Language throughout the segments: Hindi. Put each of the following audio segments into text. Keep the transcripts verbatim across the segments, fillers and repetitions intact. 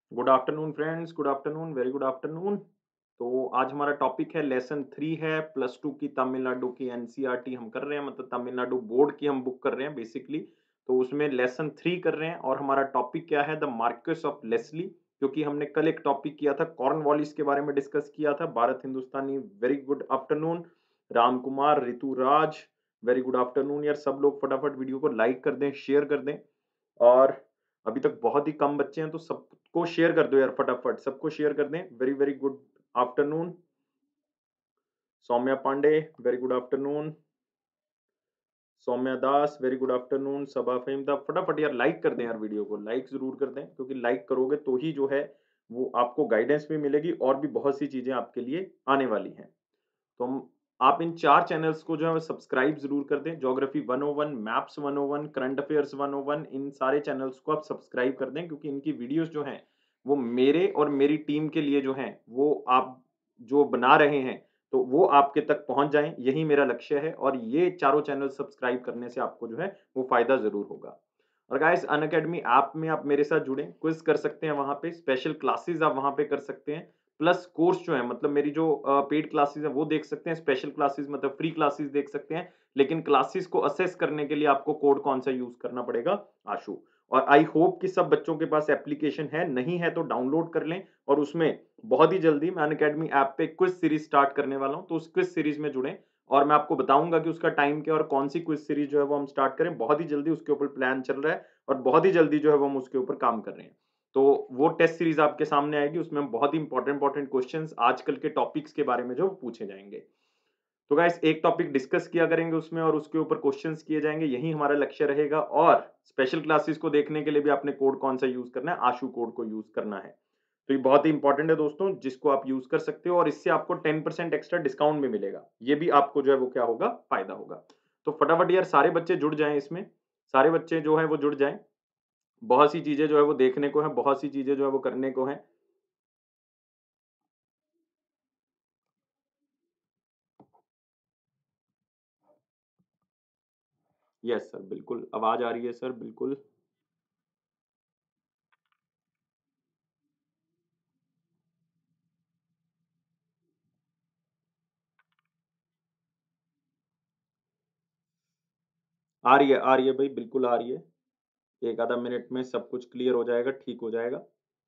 Good afternoon friends, good afternoon, very good afternoon. तो आज हमारा टॉपिक है लेसन थ्री है प्लस टू की तमिलनाडु की एनसीईआरटी हम कर रहे हैं, मतलब तमिलनाडु बोर्ड की हम बुक कर रहे हैं बेसिकली। तो उसमें लेसन थ्री कर रहे हैं और हमारा टॉपिक क्या है, द मार्क्वेस ऑफ लेस्ली। क्योंकि हमने कल एक टॉपिक किया था कॉर्नवालिस के बारे में डिस्कस किया था। Bharat Hindustani, very good afternoon. Ram Kumar, Rituraj, very good afternoon. यार सब लोग फटाफट वीडियो को लाइक कर दें, शेयर कर दें। और अभी तक बहुत ही कम बच्चे हैं तो सबको शेयर कर दो यार, फटाफट सबको शेयर कर दें। Very very good afternoon. Saumya Pandey, very good afternoon. Saumya Das, very good afternoon. Saba Fahimda, फटाफट यार लाइक कर दें यार, वीडियो को लाइक जरूर कर दें, क्योंकि लाइक करोगे तो ही जो है वो आपको गाइडेंस भी मिलेगी और भी बहुत सी चीजें आपके लिए आने वाली हैं। तो हम आप इन चार चैनल्स को जो है सब्सक्राइब ज़रूर कर दें। Geography one O one, maps one O one, current affairs one O one, इन सारे चैनल्स को आप सब्सक्राइब कर दें, क्योंकि इनकी वीडियोस जो हैं वो मेरे और मेरी टीम के लिए जो हैं वो आप जो बना रहे हैं तो वो आपके तक पहुंच जाएं, यही मेरा लक्ष्य है। और ये चारों चैनल सब्सक्राइब करने से आपको जो है वो फायदा जरूर होगा। और गाइस अनअकैडमी ऐप में आप मेरे साथ जुड़ें, क्विज कर सकते हैं वहां पे, स्पेशल क्लासेस आप वहां पे कर सकते हैं। प्लस कोर्स जो है, मतलब मेरी जो पेड क्लासेस है वो देख सकते हैं, स्पेशल क्लासेस मतलब फ्री क्लासेस देख सकते हैं। लेकिन क्लासेस को असेस करने के लिए आपको कोड कौन सा यूज करना पड़ेगा, आशु। और आई होप कि सब बच्चों के पास एप्लीकेशन है, नहीं है तो डाउनलोड कर लें। और उसमें बहुत ही जल्दी मैं अनअकैडमी ऐप पे क्विज सीरीज स्टार्ट करने वाला हूं, तो उस क्विज सीरीज में जुड़ें। और मैं आपको बताऊंगा कि उसका टाइम क्या और कौन सी क्विज सीरीज जो है वो हम स्टार्ट करें। बहुत ही जल्दी उसके ऊपर प्लान चल रहा है और बहुत ही जल्दी जो है वो हम उसके ऊपर काम कर रहे हैं। तो वो टेस्ट सीरीज आपके सामने आएगी, उसमें हम बहुत ही इंपॉर्टेंट इंपॉर्टेंट क्वेश्चंस आजकल के टॉपिक्स के बारे में जो पूछे जाएंगे। तो गाइस एक टॉपिक डिस्कस किया करेंगे उसमें और उसके ऊपर क्वेश्चंस किए जाएंगे, यही हमारा लक्ष्य रहेगा। और स्पेशल क्लासेस को देखने के लिए भी आपने कोड कौन सा यूज करना है, आशु कोड को यूज करना है। तो ये बहुत ही इंपॉर्टेंट है दोस्तों, जिसको आप यूज कर सकते हो और इससे आपको टेन परसेंट एक्स्ट्रा डिस्काउंट भी मिलेगा। ये भी आपको जो है वो क्या होगा, फायदा होगा। तो फटाफट यार सारे बच्चे जुड़ जाएं इसमें, सारे बच्चे जो है वो जुड़ जाएं। बहुत सी चीजें जो है वो देखने को है, बहुत सी चीजें जो है वो करने को है। यस सर, बिल्कुल आवाज आ रही है सर, बिल्कुल। आ रही है, आ रही है भाई, बिल्कुल आ रही है। एक आधा मिनट में सब कुछ क्लियर हो जाएगा, ठीक हो जाएगा।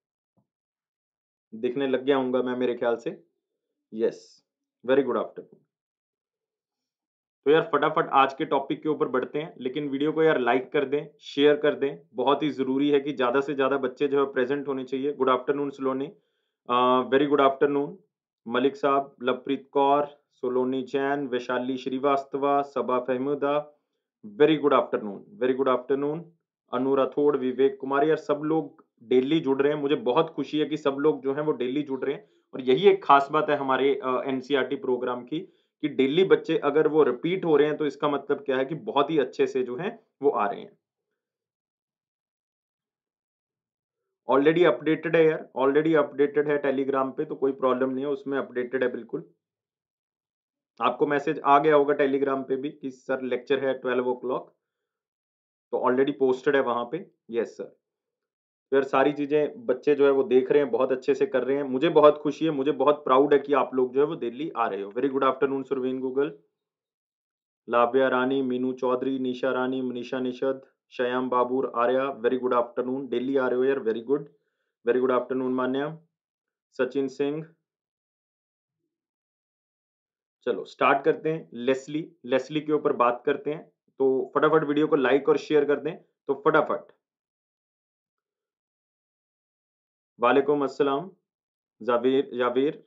दिखने लग गया हूँगा मैं मेरे ख्याल से। Yes, very good afternoon. तो यार फटाफट आज के टॉपिक के ऊपर बढ़ते हैं, लेकिन वीडियो को यार लाइक कर दें, शेयर कर दें। बहुत ही जरूरी है कि ज्यादा से ज्यादा बच्चे जो है प्रेजेंट होने चाहिए। Good afternoon Saloni, very good afternoon. Malik sahab, Lovepreet Kaur, Soloni Jain, Vaishali Srivastava, Saba Fahmuda, very good afternoon, very good afternoon. Anu Rathore, Vivek Kumar, यार सब लोग डेली जुड़ रहे हैं। मुझे बहुत खुशी है कि सब लोग जो हैं वो डेली जुड़ रहे हैं। और यही एक खास बात है हमारे एनसीईआरटी प्रोग्राम की, कि डेली बच्चे अगर वो रिपीट हो रहे हैं तो इसका मतलब क्या है कि बहुत ही अच्छे से जो है वो आ रहे हैं। ऑलरेडी अपडेटेड है यार, ऑलरेडी अपडेटेड है टेलीग्राम पे, तो कोई प्रॉब्लम नहीं है, उसमें अपडेटेड है बिल्कुल। आपको मैसेज आ गया होगा टेलीग्राम पे भी कि सर लेक्चर है ट्वेल्व ओ क्लॉक, तो ऑलरेडी पोस्टेड है वहां पे। Yes sir. तो यार सारी चीजें बच्चे जो है वो देख रहे हैं, बहुत अच्छे से कर रहे हैं। मुझे बहुत खुशी है, मुझे बहुत प्राउड है कि आप लोग जो है वो दिल्ली आ रहे हो। वेरी गुड आफ्टरनून सुरवीन गूगल, Lavya Rani, Meenu Chaudhary, Nisha Rani, Manisha Nishad, Shyam Babur, Arya, very good afternoon. Delhi आ रहे हो यार, very good, very good afternoon Manya. Sachin Singh. चलो स्टार्ट करते हैं। लेस्ली, लेस्ली के ऊपर बात करते हैं। तो फटाफट वीडियो को लाइक और शेयर कर दें, तो फटाफट। वालेकुम अस्सलाम, जावेर, जावेर।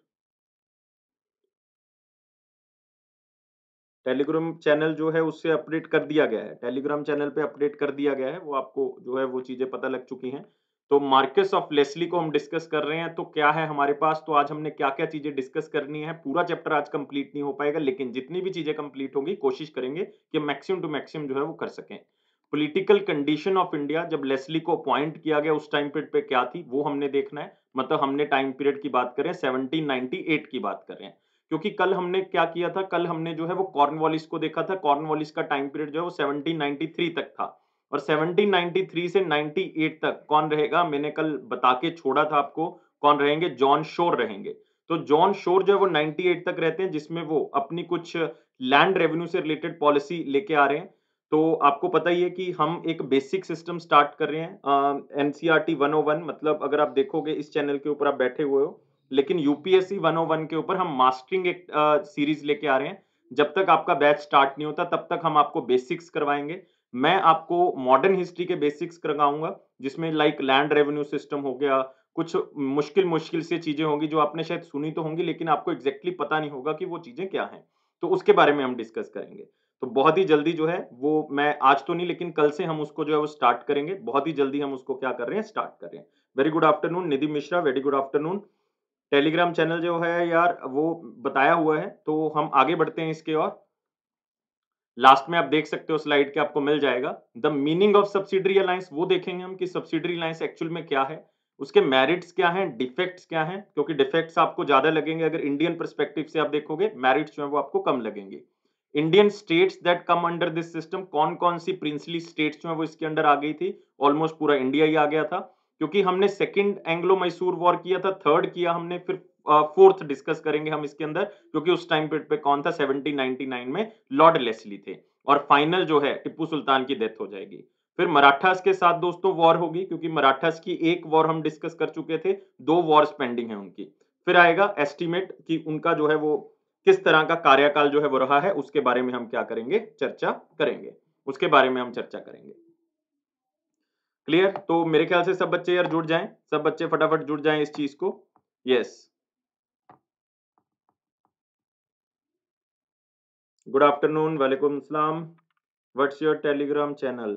टेलीग्राम चैनल जो है उससे अपडेट कर दिया गया है, टेलीग्राम चैनल पे अपडेट कर दिया गया है, वो आपको जो है वो चीजें पता लग चुकी हैं। तो मार्कस ऑफ लेस्ली को हम डिस्कस कर रहे हैं। तो क्या है हमारे पास, तो आज हमने क्या क्या चीजें डिस्कस करनी है। पूरा चैप्टर आज कंप्लीट नहीं हो पाएगा, लेकिन जितनी भी चीजें कंप्लीट होंगी कोशिश करेंगे कि मैक्सिमम टू मैक्सिमम जो है वो कर सकें। पॉलिटिकल कंडीशन ऑफ इंडिया, जब लेस्ली को अपॉइंट किया गया उस टाइम पीरियड पे क्या थी वो हमने देखना है। मतलब हमने टाइम पीरियड की बात करें, सेवनटीन नाइनटी एट की बात कर रहे हैं। क्योंकि कल हमने क्या किया था, कल हमने जो है वो कॉर्नवालिस को देखा था। कॉर्नवालिस का टाइम पीरियड जो है वो सेवनटीन नाइनटी थ्री तक था। और सेवनटीन नाइंटी थ्री से नाइंटी एट तक कौन रहेगा, मैंने कल बता के छोड़ा था आपको, कौन रहेंगे, जॉन शोर रहेंगे। तो जॉन शोर जो है वो नाइंटी एट तक रहते हैं, जिसमें वो अपनी कुछ लैंड रेवेन्यू से रिलेटेड पॉलिसी लेके आ रहे हैं। तो आपको पता ही है कि हम एक बेसिक सिस्टम स्टार्ट कर रहे हैं, एनसीईआरटी वन ओ वन, मतलब अगर आप देखोगे इस चैनल के ऊपर आप बैठे हुए हो, लेकिन यूपीएससी वन ओ वन के ऊपर हम मास्टरिंग एक सीरीज लेके आ रहे हैं। जब तक आपका बैच स्टार्ट नहीं होता तब तक हम आपको बेसिक्स करवाएंगे। मैं आपको मॉडर्न हिस्ट्री के बेसिक्स करवाऊंगा, जिसमें लाइक लैंड रेवेन्यू सिस्टम हो गया, कुछ मुश्किल मुश्किल से चीजें होंगी जो आपने शायद सुनी तो होंगी, लेकिन आपको एग्जैक्टली exactly पता नहीं होगा कि वो चीजें क्या हैं। तो उसके बारे में हम डिस्कस करेंगे। तो बहुत ही जल्दी जो है वो, मैं आज तो नहीं लेकिन कल से हम उसको जो है वो स्टार्ट करेंगे। बहुत ही जल्दी हम उसको क्या कर रहे हैं, स्टार्ट कर रहे हैं। Very good afternoon Nidhi Mishra, very good afternoon. Telegram channel जो है यार वो बताया हुआ है, तो हम आगे बढ़ते हैं इसके और। लास्ट में आप देख सकते हो स्लाइड के, आपको मिल जाएगा the meaning of subsidiary alliance. वो देखेंगे हम कि सब्सिडरी अलायंस एक्चुअल में क्या है, उसके मेरिट्स क्या हैं, डिफेक्ट्स क्या हैं, क्योंकि डिफेक्ट्स आपको ज्यादा लगेंगे अगर इंडियन पर्सपेक्टिव से आप देखोगे, मेरिट्स जो है वो आपको कम लगेंगे। Indian states that come under this system, कौन कौन सी प्रिंसली स्टेट्स जो है वो इसके अंडर आ गई थी, ऑलमोस्ट पूरा इंडिया ही आ गया था, क्योंकि हमने सेकंड एंग्लो मैसूर वॉर किया था, थर्ड किया हमने, फिर फोर्थ डिस्कस करेंगे हम इसके अंदर, क्योंकि उस टाइम पे, पे कौन था, सेवनटीन नाइंटी नाइन में लॉर्ड लेस्ली थे। और फाइनल जो है टिप्पू सुल्तान की डेथ हो जाएगी। फिर मराठास के साथ दोस्तों वॉर होगी, क्योंकि मराठास की एक वॉर हम डिस्कस कर चुके थे, दो वॉर्स पेंडिंग है उनकी। फिर आएगा एस्टीमेट कि उनका जो है वो किस तरह का कार्यकाल जो है वो रहा है, उसके बारे में हम क्या करेंगे, चर्चा करेंगे, उसके बारे में हम चर्चा करेंगे। क्लियर? तो मेरे ख्याल से सब बच्चे यार जुड़ जाएं, सब बच्चे फटाफट जुड़ जाएं इस चीज को। यस, गुड आफ्टरनून, वालेकुम सलाम। What's your Telegram channel?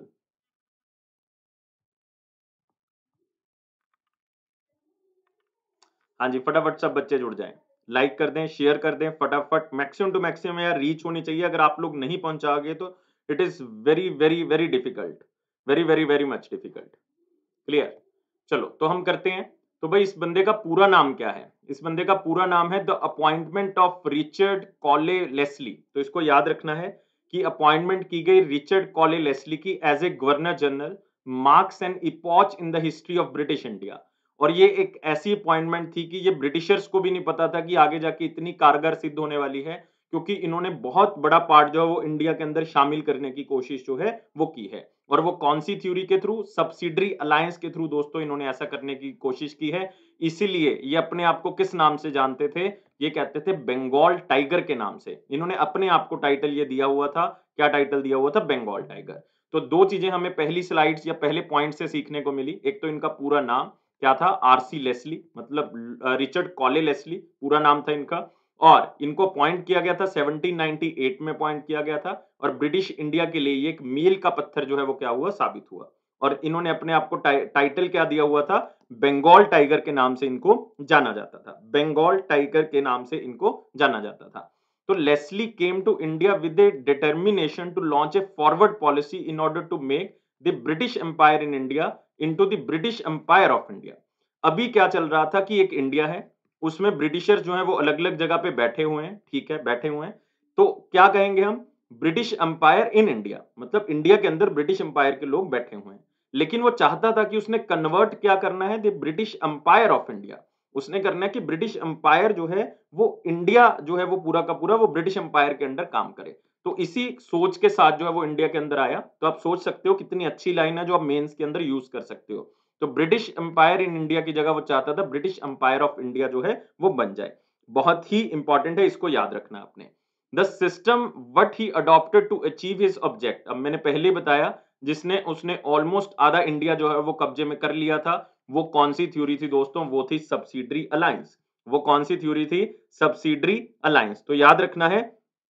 हाँ जी, फटाफट सब बच्चे जुड़ जाएं, लाइक कर दें, शेयर कर दें फटाफट, मैक्सिमम टू मैक्सिमम यार रीच होनी चाहिए। अगर आप लोग नहीं पहुंचाओगे तो it is very very very difficult, very very very much difficult. Clear? चलो तो हम करते हैं। तो भाई इस बंदे का पूरा नाम क्या है? इस बंदे का पूरा नाम है the appointment of Richard Colley Leslie. तो इसको याद रखना है कि अपॉइंटमेंट की गई रिचर्ड कॉले लेस्ली की as a governor general, marks an epoch in the history of British India. और ये एक ऐसी अपॉइंटमेंट थी कि ये ब्रिटिशर्स को भी नहीं पता था कि आगे जाके इतनी कारगर सिद्ध होने वाली है, क्योंकि इन्होंने बहुत बड़ा पार्ट जो है वो इंडिया के अंदर शामिल करने की कोशिश जो है वो की है। और वो कौन सी थ्योरी के थ्रू? सब्सिडरी अलायंस के थ्रू दोस्तों इन्होंने ऐसा करने की कोशिश की है। इसीलिए ये अपने आप को किस नाम से जानते थे? ये कहते थे बंगाल टाइगर के नाम से। इन्होंने अपने आप को टाइटल ये दिया हुआ था, क्या टाइटल दिया हुआ था? बंगाल टाइगर। तो दो चीजें हमें पहली स्लाइड्स या पहले पॉइंट से सीखने को मिली। एक तो इनका पूरा नाम क्या था, आरसी लेस्ली, मतलब रिचर्ड कॉले लेस्ली पूरा नाम था इनका। और इनको अपॉइंट किया गया था सेवनटीन नाइंटी एट में अपॉइंट किया गया था। और ब्रिटिश इंडिया के लिए ये एक मील का पत्थर जो है वो क्या हुआ, साबित हुआ। और इन्होंने अपने आप को टाइ, टाइटल क्या दिया हुआ था? बंगाल टाइगर के नाम से इनको जाना जाता था, बंगाल टाइगर के नाम से इनको जाना जाता था। तो Leslie came to India with a determination to launch a forward policy in order to make the British empire in India into the British empire of India. अभी क्या चल रहा था कि एक इंडिया है, उसमें ब्रिटिशर्स जो है वो अलग अलग जगह पे बैठे हुए हैं, ठीक है, बैठे हुए हैं। तो क्या कहेंगे हम? ब्रिटिश एम्पायर इन इंडिया, मतलब इंडिया के अंदर ब्रिटिश एम्पायर के लोग बैठे हुए हैं। लेकिन वो चाहता था कि उसने कन्वर्ट क्या करना है, the British empire of India. उसने करना है कि ब्रिटिश एम्पायर जो है वो इंडिया जो है वो पूरा का पूरा वो ब्रिटिश एम्पायर के अंदर काम करे। तो इसी सोच के साथ जो है वो इंडिया के अंदर आया। तो आप सोच सकते हो कितनी अच्छी लाइन है जो आप मेंस के अंदर यूज कर सकते हो। तो ब्रिटिश एम्पायर इन इंडिया की जगह वो चाहता था ब्रिटिश एम्पायर ऑफ इंडिया जो है वो बन जाए। बहुत ही इंपॉर्टेंट है, इसको याद रखना आपने। The system what he adopted to achieve his object, अब मैंने पहले बताया, जिसने उसने ऑलमोस्ट आधा इंडिया जो है वो कब्जे में कर लिया था, वो कौन सी थ्योरी थी दोस्तों? वो थी सब्सिडरी अलायंस। वो कौन सी थ्योरी थी? Subsidiary alliance. तो याद रखना है,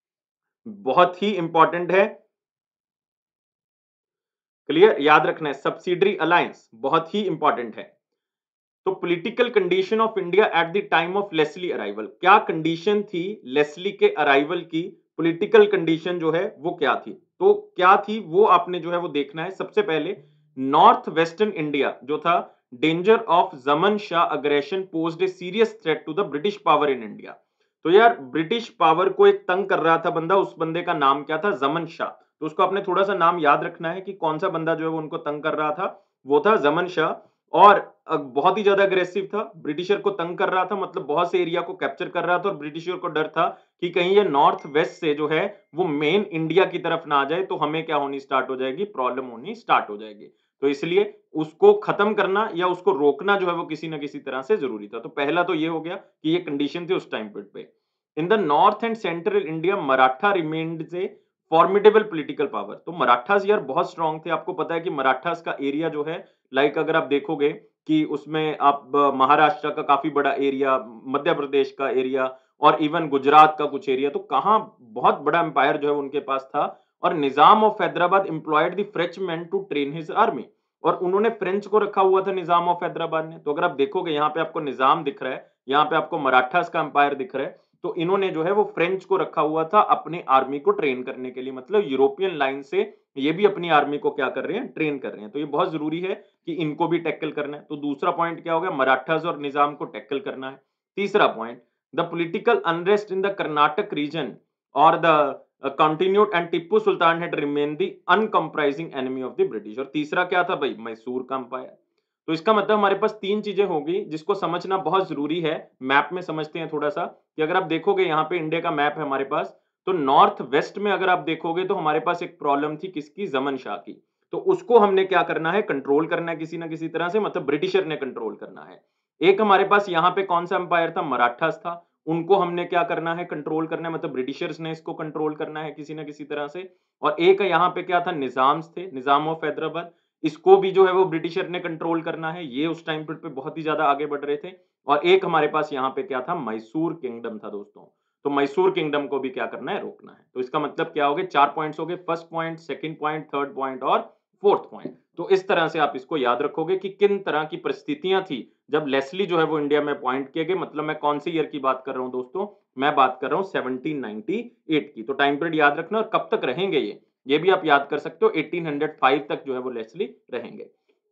बहुत ही इंपॉर्टेंट है। क्लियर? याद रखना है, सब्सिडरी अलायंस बहुत ही इंपॉर्टेंट है। तो political condition of India at the time of Leslie arrival, क्या कंडीशन थी लेस्ली के अराइवल की? पॉलिटिकल कंडीशन जो है वो क्या थी? तो क्या थी वो आपने जो है वो देखना है। सबसे पहले नॉर्थ वेस्टर्न इंडिया जो था, danger of Zaman Shah aggression posed a serious threat to the British power in India. तो यार ब्रिटिश पावर को एक तंग कर रहा था बंदा, उस बंदे का नाम क्या था? जमन शाह। तो उसको आपने थोड़ा सा नाम याद रखना है कि कौन सा बंदा जो है वो उनको तंग कर रहा था। वो था ज़मन शाह और अ, बहुत ही ज्यादा अग्रेसिव था, ब्रिटिशर को तंग कर रहा था, मतलब बहुत से एरिया को कैप्चर कर रहा था और ब्रिटिशर को डर था कि कहीं ये नॉर्थ वेस्ट से जो है वो मेन इंडिया की तरफ ना आ जाए, तो हमें क्या होनी स्टार्ट हो जाएगी, प्रॉब्लम होनी स्टार्ट हो जाएगी। तो इसलिए उसको खत्म करना या उसको रोकना जो है वो किसी ना किसी तरह से जरूरी था। तो पहला तो ये हो गया कि ये कंडीशन थी उस टाइम पे। In the north and central India Maratha remained a formidable political power. तो मराठास यार बहुत स्ट्रांग थे। आपको पता है कि मराठास का एरिया जो है, लाइक अगर आप देखोगे कि उसमें आप अ, महाराष्ट्र का काफी बड़ा एरिया, मध्य प्रदेश का एरिया और इवन गुजरात का कुछ एरिया, तो कहाँ बहुत बड़ा एम्पायर जो है उनके पास था। और Nizam of Hyderabad employed the French man to train his army. और उन्होंने फ्रेंच को रखा हुआ था निजाम ऑफ हैदराबाद ने। तो अगर आप देखोगे यहाँ पे आपको निजाम दिख रहा है, यहाँ पे आपको मराठास का एम्पायर दिख रहा है, तो इन्होंने जो है वो फ्रेंच को रखा हुआ था अपनी आर्मी को ट्रेन करने के लिए, मतलब यूरोपियन लाइन से ये भी अपनी आर्मी को क्या कर रहे हैं, ट्रेन कर रहे हैं। तो ये बहुत जरूरी है कि इनको भी टैकल करना है। तो दूसरा पॉइंट क्या हो गया, मराठास और निजाम को टैकल करना है। तीसरा point, the political unrest in the Carnatic region और the continued and Tipu Sultan had remain the uncompromising enemy of the British. और तीसरा क्या था भाई, मैसूर का अंपायर। तो इसका मतलब हमारे पास तीन चीजें होगी जिसको समझना बहुत जरूरी है। मैप में समझते हैं थोड़ा सा कि अगर आप देखोगे यहाँ पे इंडिया का मैप है हमारे पास, तो नॉर्थ वेस्ट में अगर आप देखोगे तो हमारे पास एक प्रॉब्लम थी किसकी, जमन शाह की। तो उसको हमने क्या करना है, कंट्रोल करना है किसी ना किसी तरह से, मतलब ब्रिटिशर ने कंट्रोल करना है। एक हमारे पास यहाँ पे कौन सा अंपायर था, मराठास था, उनको हमने क्या करना है, कंट्रोल करना है, मतलब ब्रिटिशर्स ने इसको कंट्रोल करना है किसी ना किसी तरह से। और एक यहाँ पे क्या था, निजाम्स थे, निजाम ऑफ हैदराबाद, इसको भी जो है वो ब्रिटिशर ने कंट्रोल करना है। ये उस टाइम पे बहुत ही ज्यादा आगे बढ़ रहे थे। और एक हमारे पास यहाँ पे क्या था, मैसूर किंगडम था दोस्तों। तो मैसूर किंगडम को भी क्या करना है, रोकना है। तो इसका मतलब क्या हो गए, चार पॉइंट्स हो गए, first point, second point, third point और फोर्थ पॉइंट। तो इस तरह से आप इसको याद रखोगे कि किन तरह की परिस्थितियां थी जब लेस्ली जो है वो इंडिया में अपॉइंट किए गए। मतलब मैं कौन सी ईयर की बात कर रहा हूं दोस्तों, मैं बात कर रहा हूं सेवनटीन नाइंटी एट की। तो टाइम पीरियड याद रखना, और कब तक रहेंगे ये ये भी आप याद कर सकते हो, एटीन हंड्रेड फाइव तक जो है वो लेस्ली रहेंगे,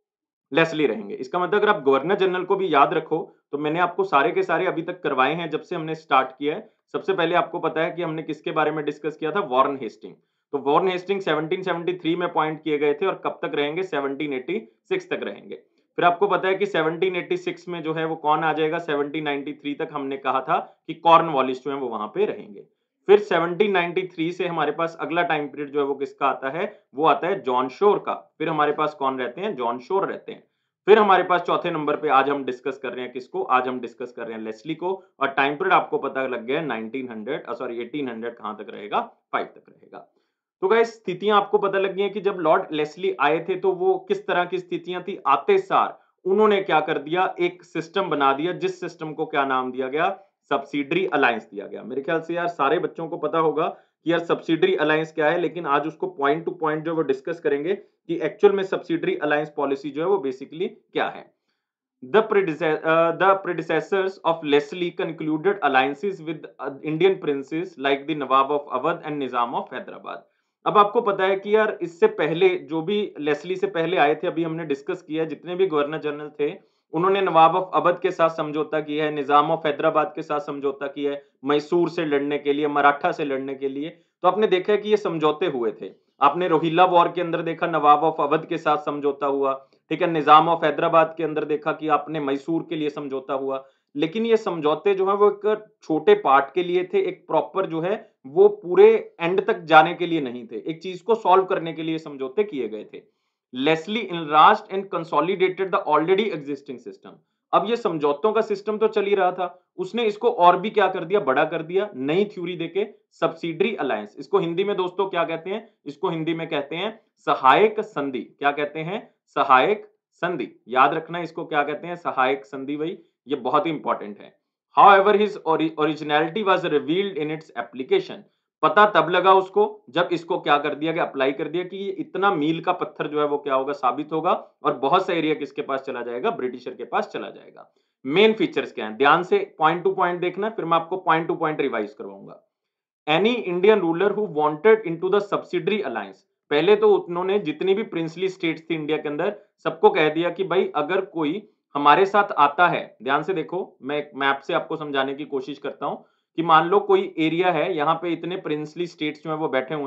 लेस्ली रहेंगे। इसका मतलब अगर आप गवर्नर जनरल को भी याद रखो, तो मैंने आपको सारे के सारे अभी तक करवाए हैं जब से हमने स्टार्ट किया है। सबसे पहले आपको पता है कि हमने किसके बारे में डिस्कस किया था, वॉरेन हेस्टिंग। तो Warren Hasting seventeen seventy three में अपॉइंट किए गए थे और कब तक रहेंगे, सेवनटीन एटी सिक्स तक रहेंगे। फिर आपको पता है कि सेवनटीन एटी सिक्स में जो है वो कौन आ जाएगा, सेवनटीन नाइंटी थ्री तक हमने कहा था कि कॉर्नवालिस जो है वो वहां पे रहेंगे। फिर सेवनटीन नाइंटी थ्री से हमारे पास अगला टाइम पीरियड जो है वो किसका आता है, वो आता है जॉन शोर का। फिर हमारे पास कौन रहते हैं, जॉन शोर रहते हैं। फिर हमारे पास चौथे नंबर पे आज हम डिस्कस कर रहे हैं किसको, आज हम डिस्कस कर रहे हैं लेस्ली को। और टाइम पीरियड आपको पता लग गया nineteen hundred, sorry eighteen hundred कहां तक रहेगा, फाइव तक रहेगा। तो गाइस स्थितियां आपको पता लग गई हैं कि जब लॉर्ड लेस्ली आए थे तो वो किस तरह की स्थितियां थी। आते सार उन्होंने क्या कर दिया, एक सिस्टम बना दिया, जिस सिस्टम को क्या नाम दिया गया, सब्सिडरी अलायंस दिया गया। मेरे ख्याल से यार सारे बच्चों को पता होगा कि यार सब्सिडरी अलायंस क्या है, लेकिन आज उसको पॉइंट टू पॉइंट जो वो डिस्कस करेंगे कि एक्चुअल में सब्सिडरी अलायंस पॉलिसी जो है वो बेसिकली क्या है। The, predece- uh, the predecessors of Leslie concluded alliances with uh, Indian princes like the Nawab of Awadh and Nizam of Hyderabad। अब आपको पता है कि यार इससे पहले जो भी लेस्ली से पहले आए थे, अभी हमने डिस्कस किया, जितने भी गवर्नर जनरल थे उन्होंने नवाब ऑफ अवध के साथ समझौता किया है, निजाम ऑफ हैदराबाद के साथ समझौता किया है, मैसूर से लड़ने के लिए, मराठा से लड़ने के लिए। तो आपने देखा है कि ये समझौते हुए थे। आपने रोहिल्ला वॉर के अंदर देखा नवाब ऑफ अवध के साथ समझौता हुआ, ठीक है। निजाम ऑफ हैदराबाद के अंदर देखा कि आपने मैसूर के लिए समझौता हुआ। लेकिन ये समझौते जो है वो एक छोटे पार्ट के लिए थे, एक प्रॉपर जो है वो पूरे एंड तक जाने के लिए नहीं थे, एक चीज को सॉल्व करने के लिए समझौते किए गए थे। Leslie enlarged and consolidated the already existing system. अब ये समझौतों का सिस्टम तो चल ही रहा था, उसने इसको और भी क्या कर दिया, बड़ा कर दिया, नई थ्योरी देके, सब्सिडरी अलायंस। इसको हिंदी में दोस्तों क्या कहते हैं, इसको हिंदी में कहते हैं सहायक संधि। क्या कहते हैं, सहायक संधि। याद रखना इसको क्या कहते हैं, सहायक संधि भाई, ये बहुत ही इंपॉर्टेंट है। However, his originality was revealed in its application। पता तब लगा उसको जब इसको क्या कर दिया गया, अप्लाई कर दिया कि ये इतना मील का पत्थर जो है वो क्या होगा, साबित होगा, और बहुत सा एरिया किसके पास चला जाएगा, ब्रिटिशर के पास चला जाएगा। मेन फीचर्स क्या हैं, ध्यान से पॉइंट टू पॉइंट देखना, फिर मैं आपको पॉइंट टू पॉइंट रिवाइज करवाऊंगा। Any Indian ruler who wanted into the subsidiary alliance, पहले तो उन्होंने जितनी भी प्रिंसली स्टेट्स थी इंडिया के अंदर सबको कह दिया कि भाई अगर कोई हमारे साथ आता है, ध्यान से देखो, मैं एक मैप से आपको समझाने की कोशिश करता हूं कि मान लो कोई एरिया है, यहाँ पे इतने प्रिंसली स्टेट्स जो है वो बैठे हुए हैं,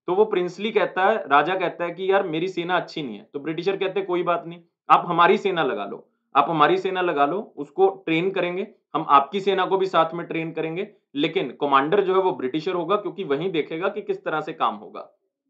तो वो प्रिंसली कहता है, राजा कहता है कि यार मेरी सेना अच्छी नहीं है। तो ब्रिटिशर कहते हैं कोई बात नहीं, आप हमारी सेना लगा लो, आप हमारी सेना लगा लो, उसको ट्रेन करेंगे, हम आपकी सेना को भी साथ में ट्रेन करेंगे, लेकिन कमांडर जो है वो ब्रिटिशर होगा क्योंकि वही देखेगा कि किस तरह से काम होगा।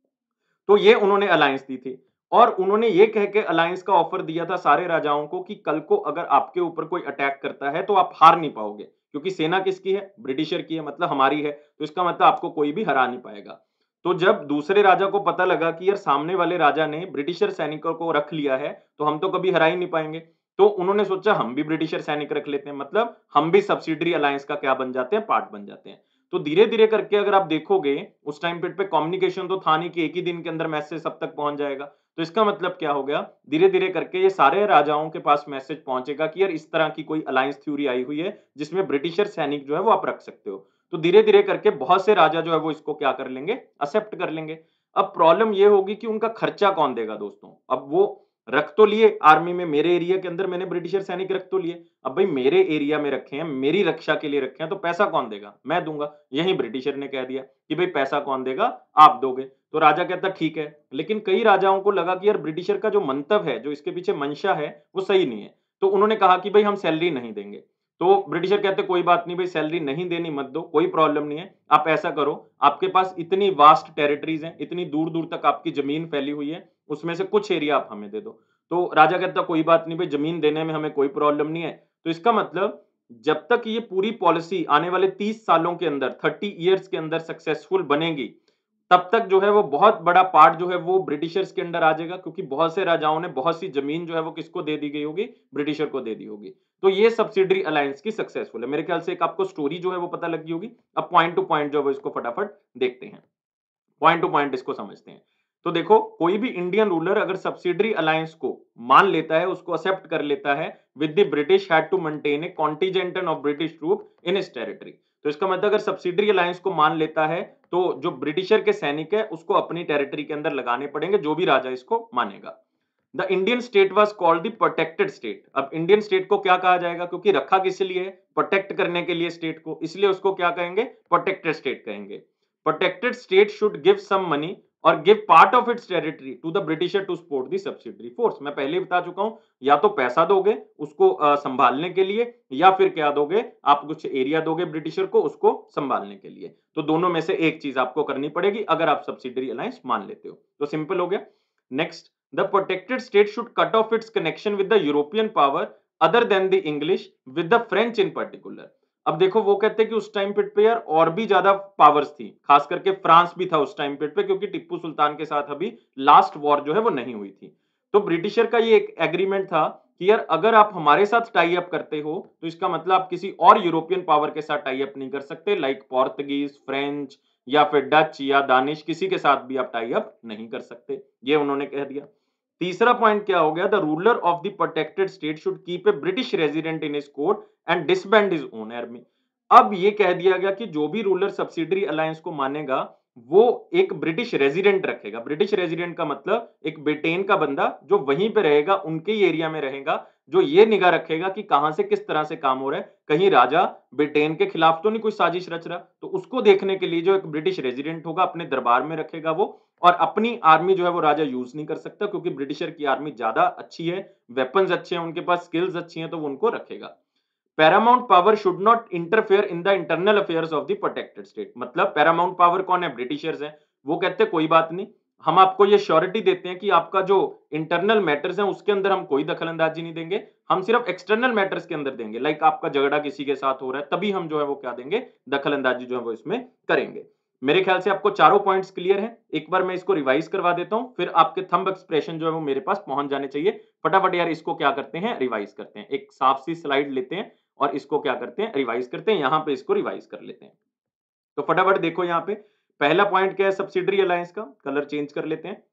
तो ये उन्होंने अलायंस दी थी और उन्होंने ये कह के अलायंस का ऑफर दिया था सारे राजाओं को कि कल को अगर आपके ऊपर कोई अटैक करता है तो आप हार नहीं पाओगे, क्योंकि सेना किसकी है? ब्रिटिशर की है, मतलब हमारी है, तो इसका मतलब आपको कोई भी हरा नहीं पाएगा। तो जब दूसरे राजा को पता लगा कि यार सामने वाले राजा ने ब्रिटिशर सैनिकों को रख लिया है, तो हम तो कभी हरा ही नहीं पाएंगे, तो उन्होंने सोचा हम भी ब्रिटिशर सैनिक रख लेते हैं, मतलब हम भी सब्सिडरी अलायंस का क्या बन जाते हैं? पार्ट बन जाते हैं। तो धीरे-धीरे करके अगर आप देखोगे, उस टाइम पीरियड पे कम्युनिकेशन तो था नहीं कि एक ही दिन के अंदर मैसेज सब तक पहुंच जाएगा। तो इसका मतलब क्या हो गया? धीरे-धीरे करके ये सारे राजाओं के पास मैसेज पहुंचेगा कि यार इस तरह की कोई अलायंस थ्योरी आई हुई है, जिसमें ब्रिटिशर सैनिक जो है वो आप रख सकते हो। तो धीरे-धीरे करके बहुत से राजा जो है वो इसको क्या कर लेंगे? एक्सेप्ट कर लेंगे। अब प्रॉब्लम ये होगी कि उनका खर्चा कौन देगा दोस्तों? अब वो रख तो लिए आर्मी में, मेरे एरिया के अंदर मैंने ब्रिटिशर सैनिक रख तो लिए, अब भाई मेरे एरिया में रखे हैं, मेरी रक्षा के लिए रखे हैं, तो पैसा कौन देगा? मैं दूंगा। यही ब्रिटिशर ने कह दिया कि भाई पैसा कौन देगा? आप दोगे। तो राजा कहता ठीक है, लेकिन कई राजाओं को लगा कि यार ब्रिटिशर का जो मंतव्य है, जो इसके पीछे मंशा है, वो सही नहीं है। तो उन्होंने कहा कि भाई हम सैलरी नहीं देंगे। तो ब्रिटिशर कहते कोई बात नहीं भाई, सैलरी नहीं देनी मत दो, कोई प्रॉब्लम नहीं है। आप ऐसा करो, आपके पास इतनी वास्ट टेरिटरीज हैं, इतनी दूर-दूर तक आपकी जमीन फैली हुई है, उसमें से कुछ एरिया आप हमें दे दो। तो राजा कहता कोई बात नहीं भाई, जमीन देने में हमें कोई प्रॉब्लम नहीं है। तो इसका मतलब जब तक ये पूरी पॉलिसी आने वाले तीस सालों के अंदर, तीस इयर्स के अंदर सक्सेसफुल बनेगी, तब तक जो है वो बहुत बड़ा पार्ट जो है वो ब्रिटिशर्स के अंडर आ जाएगा, क्योंकि बहुत से राजाओं ने बहुत सी जमीन जो है वो किसको दे दी गई होगी? ब्रिटिशर को दे दी होगी। तो ये सब्सिडरी अलायंस की सक्सेसफुल है। मेरे ख्याल से एक आपको स्टोरी जो है वो पता लगी होगी। अब पॉइंट टू पॉइंट जो है वो इसको फटाफट देखते हैं। पॉइंट टू पॉइंट इसको समझते हैं। तो देखो, कोई भी इंडियन रूलर अगर सब्सिडरी अलायंस को मान लेता है, उसको एक्सेप्ट कर लेता है, with the British had to maintain a contingent of British troop in his territory. तो इसका मतलब अगर सब्सिडरी अलायंस को मान लेता है, तो जो ब्रिटिशर के सैनिक है उसको अपनी टेरिटरी के अंदर लगाने पड़ेंगे, जो भी राजा इसको मानेगा। The Indian state was called the protected state. अब इंडियन स्टेट को क्या कहा जाएगा? क्योंकि रखा किस लिए है? प्रोटेक्ट करने के लिए स्टेट को, इसलिए उसको क्या कहेंगे? प्रोटेक्टेड स्टेट कहेंगे। Protected state should give some money और give part of its territory to the britisher to support the subsidiary force. मैं पहले ही बता चुका हूं, या तो पैसा दोगे उसको uh, संभालने के लिए, या फिर क्या दोगे? आप कुछ एरिया दोगे ब्रिटिशर को उसको संभालने के लिए। तो दोनों में से एक चीज आपको करनी पड़ेगी अगर आप सब्सिडरी अलायंस मान लेते हो। तो सिंपल हो गया। Next, the protected state should cut off its connection with the European power other than the English, with the French in particular। अब देखो, वो कहते हैं कि उस टाइम पीरियड पे यार और भी ज्यादा पावर्स थी, खास करके फ्रांस भी था उस टाइम पीरियड पे, क्योंकि टिप्पू सुल्तान के साथ अभी लास्ट वॉर जो है वो नहीं हुई थी। तो ब्रिटिशर का ये एक एग्रीमेंट था कि यार अगर आप हमारे साथ टाई अप करते हो, तो इसका मतलब आप किसी और यूरोपियन पावर के साथ टाई अप नहीं कर सकते, लाइक पोर्तुगीज, फ्रेंच या फिर डच या दानिश, किसी के साथ भी आप टाई अप नहीं कर सकते। ये उन्होंने कह दिया। तीसरा पॉइंट क्या हो गया? The ruler of the protected state should keep a British resident in his court and disband his own army. अब ये कह दिया गया कि जो भी रूलर सब्सिडरी अलायंस को मानेगा, वो एक ब्रिटिश रेजिडेंट रखेगा। ब्रिटिश रेजिडेंट का मतलब एक ब्रिटेन का बंदा जो वहीं पे रहेगा, उनके ही एरिया में रहेगा, जो ये निगाह रखेगा कि कहां से किस तरह से काम हो रहा है, कहीं राजा ब्रिटेन के खिलाफ तो नहीं कोई साजिश रच रहा। तो उसको देखने के लिए जो एक ब्रिटिश रेजिडेंट होगा अपने दरबार में रखेगा वो, और अपनी आर्मी जो है वो राजा यूज नहीं कर सकता, क्योंकि ब्रिटिशर की आर्मी ज्यादा अच्छी है, वेपन्स अच्छे हैं, उनके पास स्किल्स अच्छी हैं, तो वो उनको रखेगा। Paramount power should not interfere in the internal affairs of the protected state. मतलब पैरामाउंट पावर कौन है? ब्रिटिशर्स हैं। वो कहते हैं कोई बात नहीं, हम आपको ये श्योरिटी देते हैं कि आपका जो इंटरनल मैटर्स हैं उसके अंदर हम कोई दखल अंदाजी नहीं देंगे, हम सिर्फ एक्सटर्नल मैटर्स के अंदर देंगे। लाइक आपका झगड़ा किसी के साथ हो रहा है, तभी हम जो है वो क्या देंगे? दखल अंदाजी जो है वो इसमें करेंगे। मेरे ख्याल से आपको चारों पॉइंट्स क्लियर हैं। एक बार मैं इसको रिवाइज करवा देता हूं, फिर आपके थंब एक्सप्रेशन जो है वो मेरे पास पहुंच जाने चाहिए। फटाफट यार इसको क्या करते हैं? रिवाइज करते हैं। एक साफ सी स्लाइड लेते हैं और इसको क्या करते हैं? रिवाइज करते हैं। यहां पे इसको रिवाइज कर लेते हैं। तो फटाफट देखो, यहां पे पहला पॉइंट क्या है? सब्सिडरी अलायंस का कलर चेंज कर लेते हैं।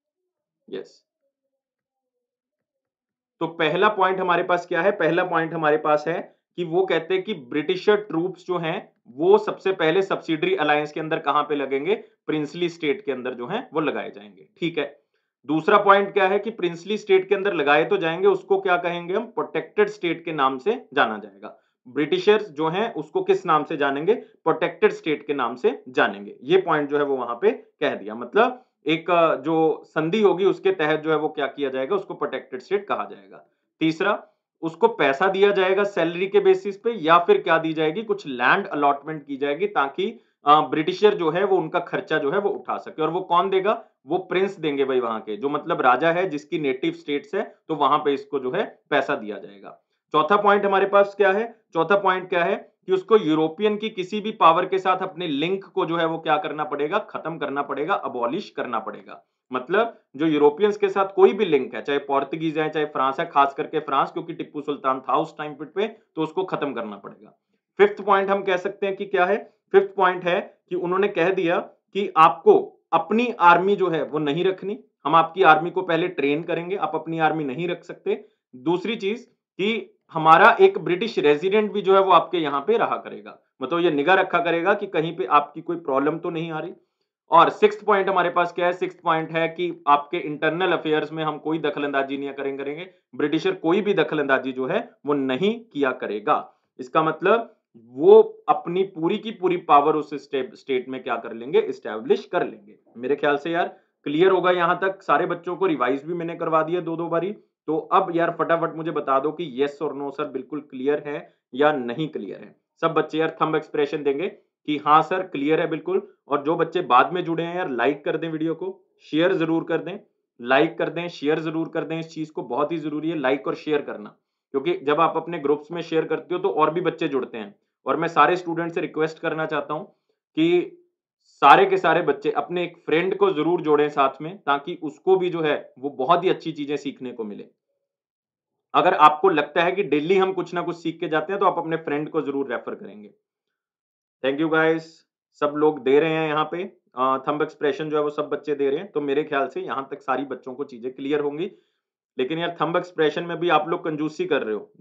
यस, तो पहला पॉइंट हमारे पास क्या है? पहला पॉइंट हमारे पास है कि वो कहते हैं कि ब्रिटिशर ट्रूप्स जो हैं वो सबसे पहले सब्सिडरी अलायंस के अंदर कहां पे लगेंगे? प्रिंसली स्टेट के अंदर जो है वो लगाए जाएंगे। ठीक है। दूसरा पॉइंट क्या है कि प्रिंसली स्टेट के अंदर लगाए तो जाएंगे, उसको क्या कहेंगे हम? प्रोटेक्टेड स्टेट के नाम से जाना जाएगा। ब्रिटिशर्स जो हैं उसको किस नाम से जानेंगे? प्रोटेक्टेड स्टेट के नाम से जानेंगे। ये पॉइंट जो है वो वहां पे कह दिया। मतलब एक अ, जो संधि होगी उसके तहत जो है वो क्या किया जाएगा? उसको प्रोटेक्टेड स्टेट कहा जाएगा। तीसरा, उसको पैसा दिया जाएगा सैलरी के बेसिस पे या फिर क्या दी जाएगी? कुछ लैंड अलॉटमेंट की जाएगी ताकि अ, ब्रिटिशर जो है वो उनका खर्चा जो है वो उठा सके। और वो कौन देगा? वो प्रिंस देंगे भाई वहां के, जो मतलब राजा है जिसकी नेटिव स्टेट्स है, तो वहां पे इसको जो है पैसा दिया जाएगा। चौथा पॉइंट हमारे पास क्या है? चौथा पॉइंट क्या है कि उसको यूरोपियन की किसी भी पावर के साथ अपने लिंक को जो है वो क्या करना पड़ेगा? खत्म करना पड़ेगा, अबॉलिश करना पड़ेगा। मतलब जो यूरोपियंस के साथ कोई भी लिंक है, चाहे पोर्तुगीज है, चाहे फ्रांस है, खास करके फ्रांस क्योंकि टिप्पू सुल्तान था उस टाइम पे, तो उसको खत्म करना पड़ेगा। फिफ्थ पॉइंट हम कह सकते हैं कि क्या है? फिफ्थ पॉइंट है कि उन्होंने कह दिया कि आपको अपनी आर्मी जो है वो नहीं रखनी। हम आपकी आर्मी को पहले ट्रेन करेंगे, आप अपनी आर्मी नहीं रख सकते। दूसरी चीज कि हमारा एक ब्रिटिश रेजिडेंट भी जो है वो आपके यहाँ पे रहा करेगा, मतलब ये निगाह रखा करेगा कि कहीं पे आपकी कोई प्रॉब्लम तो नहीं आ रही। और सिक्स्थ पॉइंट हमारे पास क्या है? सिक्स्थ पॉइंट है कि आपके इंटरनल अफेयर्स में हम कोई दखलंदाजी नहीं करेंगे करेंगे ब्रिटिशर कोई भी दखलंदाजी जो है वो नहीं किया करेगा। इसका मतलब वो अपनी पूरी की पूरी पावर उस स्टे, स्टेट में क्या कर लेंगे? इस्टेब्लिश कर लेंगे। मेरे ख्याल से यार क्लियर होगा यहां तक। सारे बच्चों को रिवाइज भी मैंने करवा दिया दो दो बारी। तो अब यार फटाफट मुझे बता दो कि यस और नो सर बिल्कुल क्लियर है या नहीं क्लियर है। सब बच्चे यार थंब एक्सप्रेशन देंगे कि हाँ सर क्लियर है बिल्कुल। और जो बच्चे बाद में जुड़े हैं यार लाइक कर दें वीडियो को, शेयर जरूर कर दें। लाइक कर दें, शेयर जरूर कर दें। इस चीज को बहुत ही जरूरी है लाइक और शेयर करना, क्योंकि जब आप अपने ग्रुप्स में शेयर करते हो तो और भी बच्चे जुड़ते हैं। और मैं सारे स्टूडेंट से रिक्वेस्ट करना चाहता हूं कि सारे के सारे बच्चे अपने एक फ्रेंड को जरूर जोड़ें साथ में, ताकि उसको भी जो है वो बहुत ही अच्छी चीजें सीखने को मिले। अगर आपको लगता है कि डेली हम कुछ ना कुछ सीख के जाते हैं तो आप अपने फ्रेंड को जरूर रेफर करेंगे। Thank you guys. सब लोग दे रहे हैं यहाँ पे थंब एक्सप्रेशन जो है वो सब बच्चे दे रहे हैं, तो मेरे ख्याल से यहाँ तक सारी बच्चों को चीजें क्लियर होंगी। लेकिन यार थंब एक्सप्रेशन में भी आप लोग कंजूसी कर रहे हो।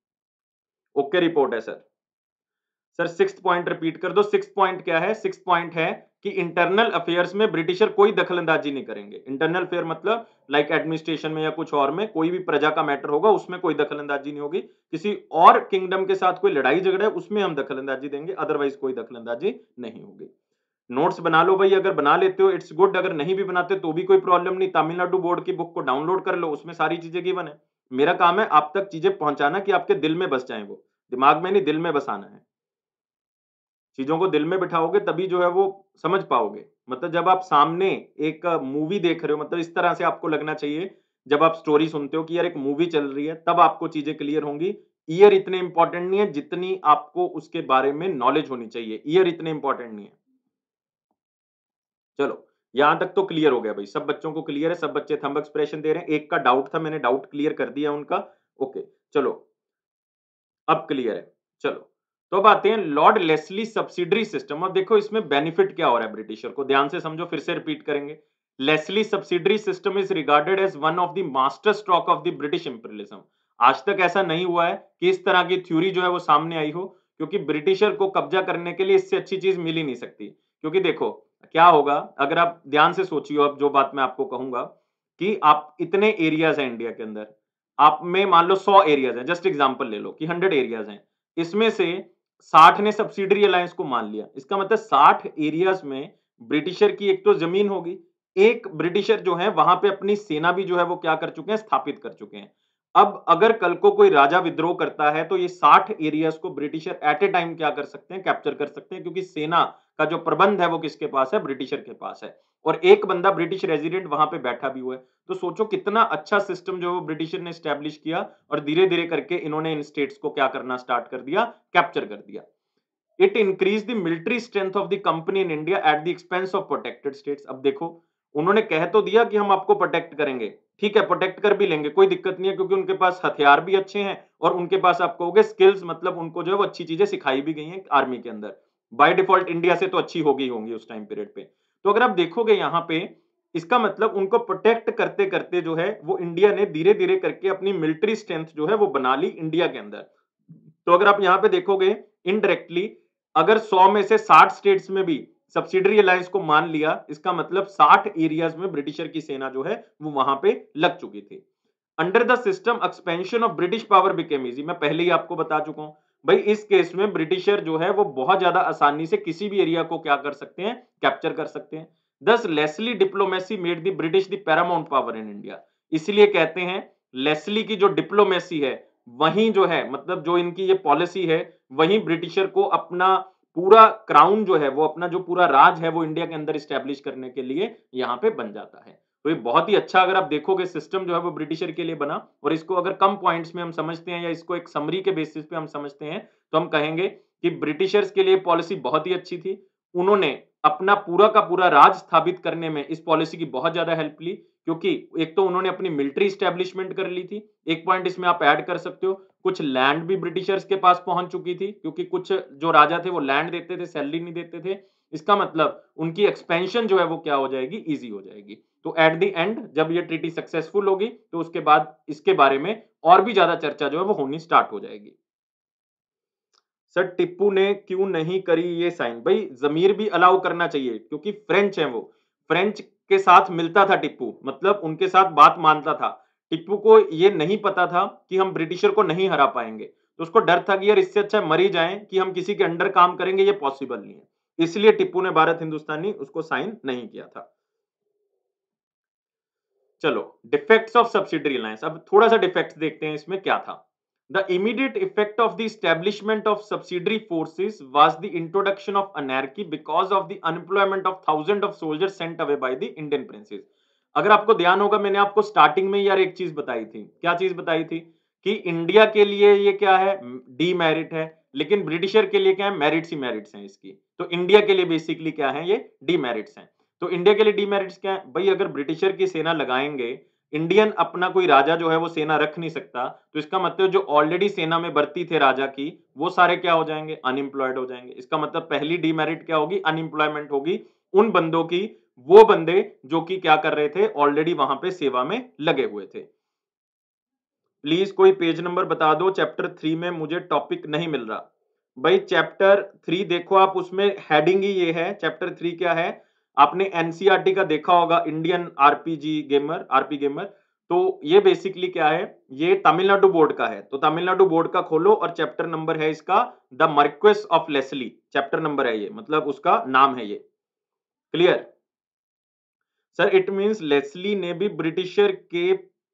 ओके रिपोर्ट है sir. Sir sixth point repeat कर दो। सिक्स्थ पॉइंट क्या है? सिक्स्थ पॉइंट है कि इंटरनल अफेयर्स में ब्रिटिशर कोई दखलंदाजी नहीं करेंगे। इंटरनल अफेयर मतलब लाइक एडमिनिस्ट्रेशन में या कुछ और में कोई भी प्रजा का मैटर होगा उसमें कोई दखलंदाजी नहीं होगी। किसी और किंगडम के साथ कोई लड़ाई झगड़ा है उसमें हम दखलंदाजी देंगे, अदरवाइज कोई दखलंदाजी नहीं होगी। नोट्स बना लो भाई, अगर बना लेते हो इट्स गुड, अगर नहीं भी बनाते तो भी कोई प्रॉब्लम नहीं। तमिलनाडु बोर्ड की बुक को डाउनलोड कर लो, उसमें सारी चीजें गिवन है। मेरा काम है आप तक चीजें पहुंचाना कि आपके दिल में बस जाए, वो दिमाग में नहीं दिल में बसाना है। चीजों को दिल में बिठाओगे तभी जो है वो समझ पाओगे। मतलब जब आप सामने एक मूवी देख रहे हो, मतलब इस तरह से आपको लगना चाहिए। जब आप स्टोरी सुनते हो कि यार एक मूवी चल रही है, तब आपको चीजें क्लियर होंगी। ईयर इतने इंपॉर्टेंट नहीं है जितनी आपको उसके बारे में नॉलेज होनी चाहिए। ईयर इतने इंपॉर्टेंट नहीं है। चलो यहां तक तो क्लियर हो गया भाई, सब बच्चों को क्लियर है। सब बच्चे थंब एक्सप्रेशन दे रहे हैं। एक का डाउट था, मैंने डाउट क्लियर कर दिया उनका। ओके चलो अब क्लियर है। चलो तो अब आते हैं लॉर्ड लेस्ली सब्सिडरी सिस्टम। अब देखो इसमें बेनिफिट क्या हो रहा है ब्रिटिशर को, ध्यान से समझो, फिर से रिपीट करेंगे। Leslie subsidiary system is regarded as one of the master stroke of the British imperialism. आज तक ऐसा नहीं हुआ है कि इस तरह की थ्योरी जो है वो सामने आई हो, क्योंकि ब्रिटिशर को कब्जा करने के लिए इससे अच्छी चीज मिल ही नहीं सकती। क्योंकि देखो क्या होगा, अगर आप ध्यान से सोचियो, अब जो बात मैं आपको कहूंगा कि आप इतने एरियाज हैं इंडिया के अंदर, आप में मान लो सौ एरियाज हैं, जस्ट एग्जांपल ले लो कि हंड्रेड एरियाज हैं, इसमें से साठ ने सब्सिडरी अलायंस को मान लिया। इसका मतलब साठ एरियाज में ब्रिटिशर की एक तो जमीन होगी, एक ब्रिटिशर जो है वहां पे अपनी सेना भी जो है वो क्या कर चुके हैं? स्थापित कर चुके हैं। अब अगर कल को कोई राजा विद्रोह करता है तो ये साठ एरियाज को ब्रिटिशर एट ए टाइम क्या कर सकते हैं? कैप्चर कर सकते हैं, क्योंकि सेना का जो प्रबंध है वो किसके पास है? ब्रिटिशर के पास है। और एक बंदा ब्रिटिश रेजिडेंट वहां पे बैठा भी हुआ है। तो सोचो कितना अच्छा सिस्टम जो ब्रिटिशर ने स्टैब्लिश किया, और धीरे धीरे करके इन्होंने इन स्टेट्स को क्या करना स्टार्ट कर दिया? कैप्चर कर दिया। It increase the military strength of the company in India at the expense of protected states. अब देखो उन्होंने कह तो दिया कि हम आपको प्रोटेक्ट करेंगे, ठीक है प्रोटेक्ट कर भी लेंगे, कोई दिक्कत नहीं है, क्योंकि उनके पास हथियार भी अच्छे हैं और उनके पास आप कहोगे स्किल्स, मतलब उनको जो है वो अच्छी चीजें सिखाई भी गई हैं आर्मी के अंदर। बाय डिफॉल्ट इंडिया से तो अच्छी हो गई होंगी उस टाइम पीरियड पे। तो अगर आप देखोगे यहाँ पे, इसका मतलब उनको प्रोटेक्ट करते करते जो है वो इंडिया ने धीरे धीरे करके अपनी मिलिट्री स्ट्रेंथ जो है वो बना ली इंडिया के अंदर। तो अगर आप यहाँ पे देखोगे इनडायरेक्टली, अगर सौ में से साठ स्टेट्स में भी सब्सिडरी अलायंस को मान लिया, इसका मतलब साठ एरियाज में ब्रिटिशर की सेना जो है वो वहां पे लग चुकी थी। Under the system expansion of British power became easy. मैं पहले ही आपको बता चुका हूं, भाई इस केस में ब्रिटिशर जो है वो बहुत ज्यादा आसानी से किसी भी एरिया को क्या कर सकते हैं, कैप्चर कर सकते हैं। Thus Leslie diplomacy made the British the paramount power in India. इसलिए कहते हैं लेस्ली की जो डिप्लोमेसी है वहीं जो है, मतलब जो इनकी ये पॉलिसी है, वहीं ब्रिटिशर को अपना पूरा क्राउन जो है, वो अपना जो पूरा राज है वो इंडिया के अंदर स्टैब्लिश करने के लिए यहाँ पे बन जाता है। तो ये बहुत ही अच्छा, अगर आप देखोगे, सिस्टम जो है वो ब्रिटिशर के लिए बना। और इसको अगर कम पॉइंट्स में हम समझते हैं या इसको एक समरी के बेसिस पे हम समझते हैं तो हम कहेंगे कि ब्रिटिशर्स के लिए पॉलिसी बहुत ही अच्छी थी। उन्होंने अपना पूरा का पूरा राज स्थापित करने में इस पॉलिसी की बहुत ज्यादा हेल्प ली, क्योंकि एक तो उन्होंने अपनी मिलिट्री स्टैब्लिशमेंट कर ली थी। एक पॉइंट इसमें आप ऐड कर सकते हो, कुछ लैंड भी ब्रिटिशर्स के पास पहुंच चुकी थी, क्योंकि कुछ जो राजा थे वो लैंड देते थे, सैलरी नहीं देते थे। इसका मतलब उनकी एक्सपेंशन जो है वो क्या हो जाएगी, इजी हो जाएगी। तो एट द एंड जब ये ट्रीटी सक्सेसफुल होगी तो उसके बाद इसके बारे में और भी ज्यादा चर्चा जो है वो होनी स्टार्ट हो जाएगी। सर टिप्पू ने क्यों नहीं करी ये साइन? भाई जमीर भी अलाउ करना चाहिए, क्योंकि फ्रेंच है वो, फ्रेंच के साथ मिलता था टिप्पू, मतलब उनके साथ बात मानता था। टिप्पू को ये नहीं पता था कि हम ब्रिटिशर को नहीं हरा पाएंगे, तो उसको डर था कि यार इससे अच्छा मर ही जाएं कि हम किसी के अंडर काम करेंगे, ये पॉसिबल नहीं है। इसलिए टिप्पू ने भारत हिंदुस्तानी उसको साइन नहीं किया था। चलो, डिफेक्ट्स ऑफ सब्सिडरी अलायंस, अब थोड़ा सा डिफेक्ट्स देखते हैं इसमें क्या था। The immediate effect of the establishment of subsidiary forces was the introduction of anarchy because of the unemployment of thousand of soldiers sent away by the Indian princes. अगर आपको ध्यान होगा, मैंने आपको स्टार्टिंग में यार एक चीज बताई थी। क्या चीज बताई थी? कि इंडिया के लिए ये क्या है, डीमेरिट है, लेकिन ब्रिटिशर के लिए क्या है, मेरिट्स ही मेरिट्स हैं इसकी। तो इंडिया के लिए बेसिकली क्या है, ये डीमेरिट्स हैं। तो इंडिया के लिए डीमेरिट्स क्या है भाई? अगर ब्रिटिशर की सेना लगाएंगे, इंडियन अपना कोई राजा जो है वो सेना रख नहीं सकता, तो इसका मतलब जो ऑलरेडी सेना में भर्ती थे राजा की, वो सारे क्या हो जाएंगे, अनएम्प्लॉयड हो जाएंगे। इसका मतलब पहली डीमेरिट क्या होगी, अनएम्प्लॉयमेंट होगी उन बंदों की, वो बंदे जो कि क्या कर रहे थे, ऑलरेडी वहां पे सेवा में लगे हुए थे। प्लीज कोई पेज नंबर बता दो, चैप्टर थ्री में मुझे टॉपिक नहीं मिल रहा। भाई चैप्टर थ्री देखो आप, उसमें हेडिंग ही ये है। चैप्टर थ्री क्या है, आपने एनसीईआरटी का देखा होगा, Indian RPG gamer, RP gamer. तो ये बेसिकली क्या है, ये तमिलनाडु बोर्ड का है। तो तमिलनाडु बोर्ड का खोलो और चैप्टर नंबर है इसका the marquess of Leslie, chapter number है ये, मतलब उसका नाम है ये। Clear? Sir it means Leslie ने भी ब्रिटिशर के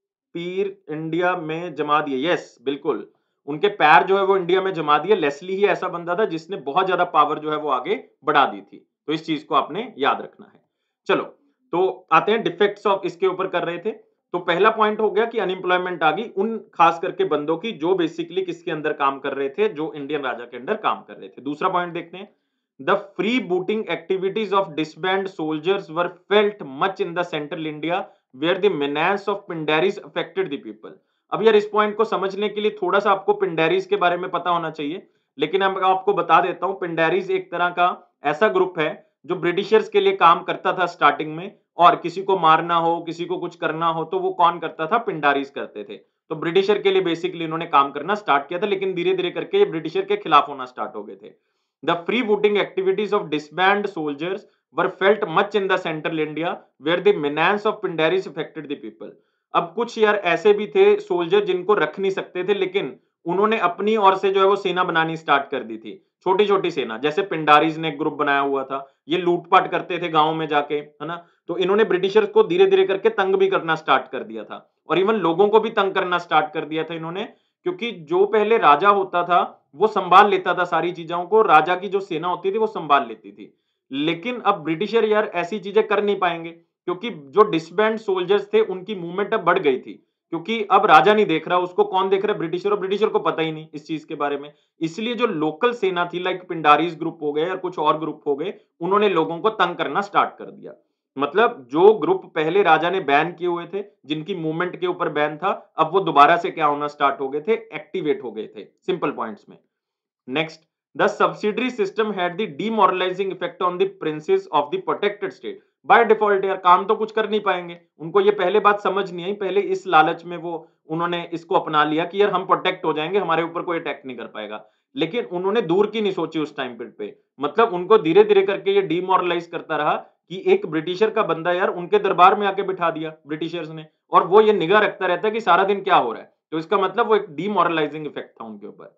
पीर इंडिया में जमा दिए। यस बिल्कुल, उनके पैर जो है वो इंडिया में जमा दिए। लेस्ली ही ऐसा बंदा था जिसने बहुत ज्यादा पावर जो है वो आगे बढ़ा दी थी। तो इस चीज को आपने याद रखना है। चलो, तो आते हैं डिफेक्ट्स ऑफ, इसके ऊपर कर रहे थे। तो पहला पॉइंट हो गया कि अनएम्प्लॉयमेंट आ गई उन खास करके बंदों की जो बेसिकली किसके अंदर काम कर रहे थे, जो इंडियन राजा के अंदर काम कर रहे थे। दूसरा पॉइंट देखते हैं, the freebooting activities of disbanded soldiers were felt much in the central India where the menace of Pindaris affected the people। अब यार इस पॉइंट को समझने के लिए थोड़ा सा आपको पिंडारीज के बारे में पता होना चाहिए, लेकिन मैं आपको बता देता हूं। पिंडारीज एक तरह का ऐसा ग्रुप है जो ब्रिटिशर्स के लिए काम करता था स्टार्टिंग में, और किसी को मारना हो, किसी को कुछ करना हो, तो वो कौन करता था, पिंडारीज करते थे। तो ब्रिटिशर के लिए बेसिकली इन्होंने काम करना स्टार्ट किया था, लेकिन धीरे धीरे करके ये ब्रिटिशर के खिलाफ होना स्टार्ट हो गए थे। The freebooting activities of disbanded soldiers were felt much in the central India where the menace of Pindaris affected the people। अब कुछ यार ऐसे भी थे सोल्जर जिनको रख नहीं सकते थे, लेकिन उन्होंने अपनी ओर से जो है वो सेना बनानी स्टार्ट कर दी थी, छोटी छोटी सेना। जैसे पिंडारीज ने एक ग्रुप बनाया हुआ था, ये लूटपाट करते थे गांव में जाके, है ना। तो इन्होंने ब्रिटिशर्स को धीरे धीरे करके तंग भी करना स्टार्ट कर दिया था, और इवन लोगों को भी तंग करना स्टार्ट कर दिया था इन्होंने, क्योंकि जो पहले राजा होता था वो संभाल लेता था सारी चीजों को, राजा की जो सेना होती थी वो संभाल लेती थी। लेकिन अब ब्रिटिशर यार ऐसी चीजें कर नहीं पाएंगे, क्योंकि जो डिसबैंड सोल्जर्स थे उनकी मूवमेंट अब बढ़ गई थी, क्योंकि अब राजा नहीं देख रहा, उसको कौन देख रहा है, ब्रिटिशर, और ब्रिटिशर को पता ही नहीं इस चीज के बारे में। इसलिए जो लोकल सेना थी, लाइक पिंडारीज ग्रुप हो गए और कुछ और ग्रुप हो गए, उन्होंने लोगों को तंग करना स्टार्ट कर दिया। मतलब जो ग्रुप पहले राजा ने बैन किए हुए थे, जिनकी मूवमेंट के ऊपर बैन था, अब वो दोबारा से क्या होना स्टार्ट हो गए थे, एक्टिवेट हो गए थे, सिंपल पॉइंट्स में। Next, the subsidiary system had the demoralizing effect on the princes of the protected state. By default यार काम तो कुछ कर नहीं पाएंगे, उनको ये पहले बात समझ नहीं आई, पहले इस लालच में वो उन्होंने इसको अपना लिया कि यार हम प्रोटेक्ट हो जाएंगे, हमारे ऊपर कोई अटैक नहीं कर पाएगा। लेकिन उन्होंने दूर की नहीं सोची उस टाइम पे, मतलब उनको धीरे धीरे करके ये डीमोरलाइज करता रहा कि एक ब्रिटिशर का बंदा यार उनके दरबार में आके बिठा दिया ब्रिटिशर्स ने, और वो ये निगाह रखता रहता है कि सारा दिन क्या हो रहा है। तो इसका मतलब वो एक डीमोरलाइजिंग इफेक्ट था उनके ऊपर।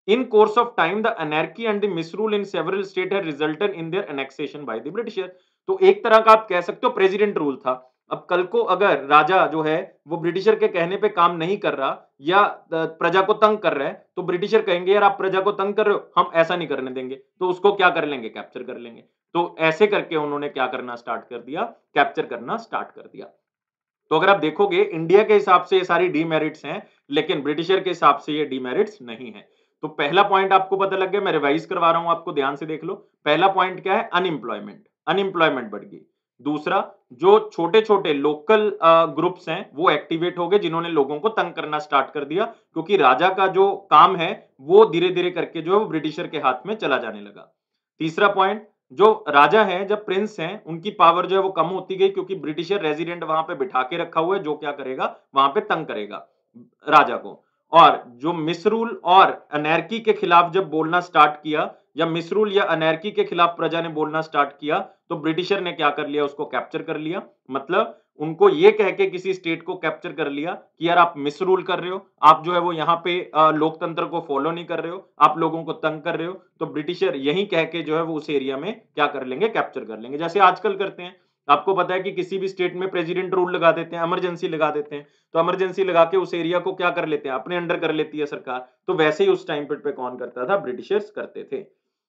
In course of time, the anarchy and the misrule in several states had resulted in their annexation by the Britishers. तो एक तरह का आप कह सकते हो प्रेसिडेंट रूल था। अब कल को अगर राजा जो है वो ब्रिटिशर के कहने पे काम नहीं कर रहा या प्रजा को तंग कर रहा है, तो ब्रिटिशर कहेंगे यार आप प्रजा को तंग कर रहे हो, हम ऐसा नहीं करने देंगे, तो उसको क्या कर लेंगे, कैप्चर कर लेंगे। तो ऐसे करके उन्होंने क्या करना स्टार्ट कर दिया, कैप्चर करना स्टार्ट कर दिया। तो अगर आप देखोगे इंडिया के हिसाब से ये सारी डीमेरिट्स हैं, लेकिन ब्रिटिशर के हिसाब से ये डीमेरिट्स नहीं है। तो पहला पॉइंट आपको पता लग गया, मैं रिवाइज करवा रहा हूं आपको, ध्यान से देख लो। पहला पॉइंट क्या है, अनएम्प्लॉयमेंट, अनएम्प्लॉयमेंट बढ़ गई। दूसरा, जो छोटे छोटे लोकल ग्रुप्स हैं वो एक्टिवेट हो गए, जिन्होंने लोगों को तंग करना स्टार्ट कर दिया, क्योंकि राजा का जो काम है वो धीरे धीरे करके जो है वो ब्रिटिशर के हाथ में चला जाने लगा। तीसरा पॉइंट, जो राजा हैं, जब प्रिंस हैं, उनकी पावर जो है वो कम होती गई, क्योंकि ब्रिटिशर रेजिडेंट वहां पे बिठा के रखा हुआ है, जो क्या करेगा, वहां पे तंग करेगा राजा को। और जो मिसरूल और अनैर्की के खिलाफ जब बोलना स्टार्ट किया, या मिसरूल या अनैर्की के खिलाफ प्रजा ने बोलना स्टार्ट किया, तो ब्रिटिशर ने क्या कर लिया, उसको कैप्चर कर लिया। मतलब उनको ये कह के किसी स्टेट को कैप्चर कर लिया कि यार आप मिसरूल कर रहे हो, आप जो है वो यहाँ पे लोकतंत्र को फॉलो नहीं कर रहे हो, आप लोगों को तंग कर रहे हो, तो ब्रिटिशर यही कह के जो है वो उस एरिया में क्या कर लेंगे, कैप्चर कर लेंगे। जैसे आजकल करते हैं, आपको पता है कि किसी भी स्टेट में प्रेसिडेंट रूल लगा देते हैं, इमरजेंसी लगा देते हैं, तो इमरजेंसी लगा के उस एरिया को क्या कर लेते हैं, अपने अंडर कर लेती है सरकार। तो वैसे ही उस टाइम पे कौन करता था, ब्रिटिशर्स करते थे।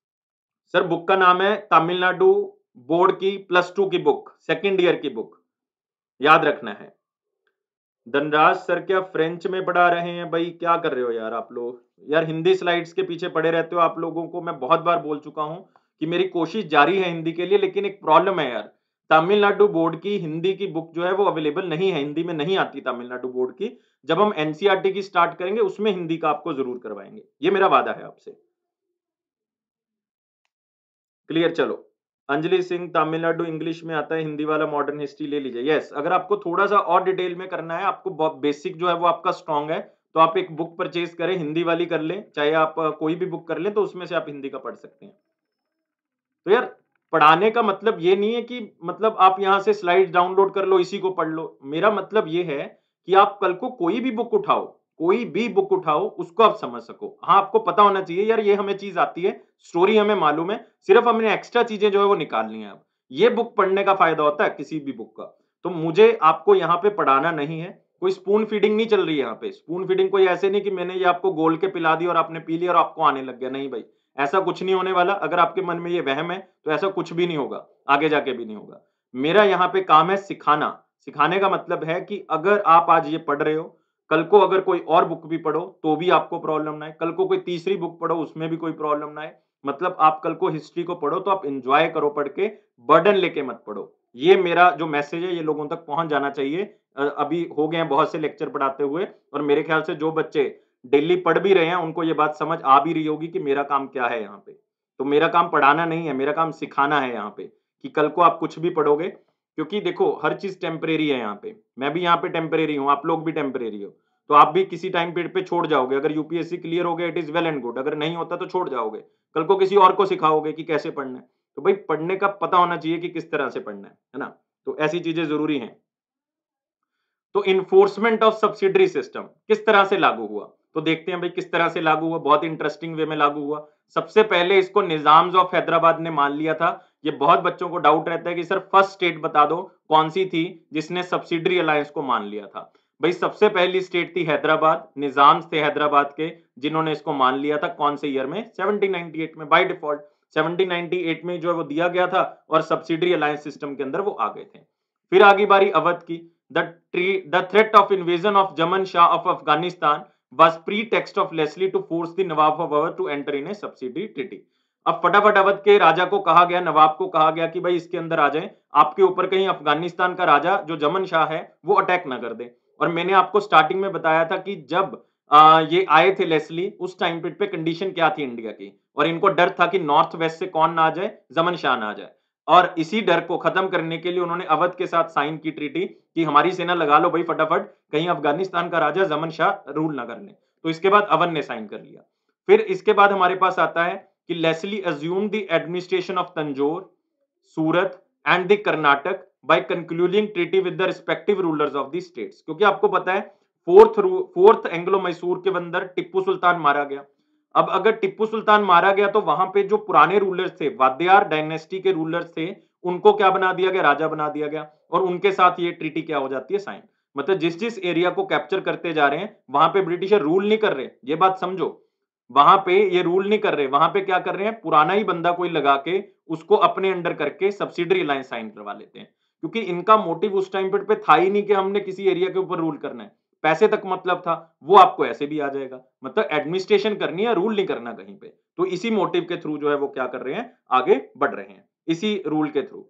सर बुक का नाम है तमिलनाडु बोर्ड की प्लस टू की बुक, सेकेंड ईयर की बुक, याद रखना है। धनराज सर क्या फ्रेंच में पढ़ा रहे हैं? भाई क्या कर रहे हो यार आप लोग, यार हिंदी स्लाइड्स के पीछे पड़े रहते हो। आप लोगों को मैं बहुत बार बोल चुका हूं कि मेरी कोशिश जारी है हिंदी के लिए, लेकिन एक प्रॉब्लम है यार, तमिलनाडु बोर्ड की हिंदी की बुक जो है वो अवेलेबल नहीं है, हिंदी में नहीं आती तमिलनाडु बोर्ड की। जब हम एनसीईआरटी की स्टार्ट करेंगे उसमें हिंदी का आपको जरूर करवाएंगे, ये मेरा वादा है आपसे। क्लियर, चलो। अंजलि सिंह तमिलनाडु इंग्लिश में आता है, हिंदी वाला मॉडर्न हिस्ट्री ले लीजिए। यस, अगर आपको थोड़ा सा और डिटेल में करना है, आपको बेसिक जो है वो आपका स्ट्रांग है, तो आप एक बुक परचेज करें, हिंदी वाली कर लें, चाहे आप कोई भी बुक कर लें, तो उसमें से आप हिंदी का पढ़ सकते हैं। तो यार पढ़ाने का मतलब ये नहीं है कि मतलब आप यहां से स्लाइड डाउनलोड कर लो, इसी को पढ़ लो। मेरा मतलब ये है कि आप कल को कोई भी बुक उठाओ, कोई भी बुक उठाओ, उसको आप समझ सको। हाँ, आपको पता होना चाहिए यार ये हमें चीज आती है, स्टोरी हमें मालूम है, सिर्फ हमने एक्स्ट्रा चीजें जो है वो निकालनी है। अब ये बुक पढ़ने का फायदा होता है किसी भी बुक का। तो मुझे आपको यहाँ पे पढ़ाना नहीं है, कोई स्पून फीडिंग नहीं चल रही है यहाँ पे। स्पून फीडिंग कोई ऐसे नहीं कि मैंने ये आपको गोल के पिला दी और आपने पी लिया और आपको आने लग गया, नहीं भाई, ऐसा कुछ नहीं होने वाला। अगर आपके मन में ये वहम है तो ऐसा कुछ भी नहीं होगा, आगे जाके भी नहीं होगा। मेरा यहाँ पे काम है सिखाना। सिखाने का मतलब है कि अगर आप आज ये पढ़ रहे हो, कल को अगर कोई और बुक भी पढ़ो तो भी आपको प्रॉब्लम ना है, कल को कोई तीसरी बुक पढ़ो उसमें भी कोई प्रॉब्लम ना है। मतलब आप कल को हिस्ट्री को पढ़ो तो आप एंजॉय करो पढ़ के, बर्डन लेके मत पढ़ो। ये मेरा जो मैसेज है ये लोगों तक पहुंच जाना चाहिए। अभी हो गए हैं बहुत से लेक्चर पढ़ाते हुए, और मेरे ख्याल से जो बच्चे डेली पढ़ भी रहे हैं उनको ये बात समझ आ भी रही होगी कि मेरा काम क्या है यहाँ पे। तो मेरा काम पढ़ाना नहीं है, मेरा काम सिखाना है यहाँ पे, कि कल को आप कुछ भी पढ़ोगे, क्योंकि देखो हर चीज टेम्परेरी है यहाँ पे। मैं भी यहाँ पे टेम्परेरी हूँ, आप लोग भी टेम्परेरी हो, तो आप भी किसी टाइम पीरियड पे छोड़ जाओगे। अगर यूपीएससी क्लियर हो गया it is well and good, अगर नहीं होता तो छोड़ जाओगे, कल को किसी और को सिखाओगे कि कैसे पढ़ना है। तो भाई पढ़ने का पता होना चाहिए कि किस तरह से पढ़ना है है ना। तो ऐसी चीजें जरूरी हैं। तो इन्फोर्समेंट ऑफ सब्सिडरी सिस्टम किस तरह से लागू हुआ, तो देखते हैं भाई किस तरह से लागू हुआ। बहुत इंटरेस्टिंग वे में लागू हुआ। सबसे पहले इसको निजाम्स ऑफ हैदराबाद ने मान लिया था। ये बहुत बच्चों को डाउट रहता है कि सर फर्स्ट स्टेट बता दो कौन सी थी जिसने सब्सिडरी अलायंस को मान लिया था। भाई सबसे पहली स्टेट थी हैदराबाद, निजाम्स थे हैदराबाद के जिन्होंने इसको मान लिया था। कौन से ईयर में? सेवनटीन नाइंटी एट में, by default seventeen ninety eight में जो है वो दिया गया था, और सब्सिडरी अलायंस सिस्टम के अंदर वो आ गए थे। फिर आगे बारी अवध की। The, tre- the threat of invasion of Jaman Shah of Afghanistan was pretext of Leslie to force the Nawab of Awadh to enter in a subsidiary treaty. अब फटाफट अवध के राजा को कहा गया, नवाब को कहा गया कि भाई इसके अंदर आ जाएं, आपके ऊपर कहीं अफगानिस्तान का राजा जो जमन शाह है वो अटैक ना कर दे। और मैंने आपको स्टार्टिंग में बताया था कि जब आ, ये आए थे लेस्ली, उस टाइम पीरियड पे कंडीशन क्या थी इंडिया की, और इनको डर था कि नॉर्थ वेस्ट से कौन ना आ जाए, जमन शाह ना आ जाए। और इसी डर को खत्म करने के लिए उन्होंने अवध के साथ साइन की ट्रीटी कि हमारी सेना लगा लो भाई फटाफट, कहीं अफगानिस्तान का राजा जमन शाह रूल ना कर ले। तो इसके बाद अवध ने साइन कर लिया। फिर इसके बाद हमारे पास आता है कि Leslie assume the administration of Tanjore, Surat and the Carnatic by concluding treaty with the respective rulers of the states. क्योंकि आपको पता है फोर्थ फोर्थ एंग्लो मैसूर के अंदर टिप्पू सुल्तान मारा गया। अब अगर टिप्पू सुल्तान मारा गया तो वहां पे जो पुराने रूलर्स थे, वादियार डायनेस्टी के रूलर्स थे, उनको क्या बना दिया गया, राजा बना दिया गया, और उनके साथ ये ट्रीटी क्या हो जाती है, साइन। मतलब जिस जिस एरिया को कैप्चर करते जा रहे हैं वहां पे ब्रिटिशर रूल नहीं कर रहे, ये बात समझो। वहां पे ये रूल नहीं कर रहे, वहां पे क्या कर रहे हैं, पुराना ही बंदा कोई लगा के उसको अपने अंडर करके सब्सिडरी अलायंस साइन करवा लेते हैं, क्योंकि इनका मोटिव उस टाइम पे था ही नहीं कि हमने किसी एरिया के ऊपर रूल करना है, पैसे तक मतलब था, वो आपको ऐसे भी आ जाएगा, मतलब एडमिनिस्ट्रेशन करनी है, रूल नहीं करना कहीं पे। तो इसी मोटिव के थ्रू जो है वो क्या कर रहे हैं, आगे बढ़ रहे हैं, इसी रूल के through.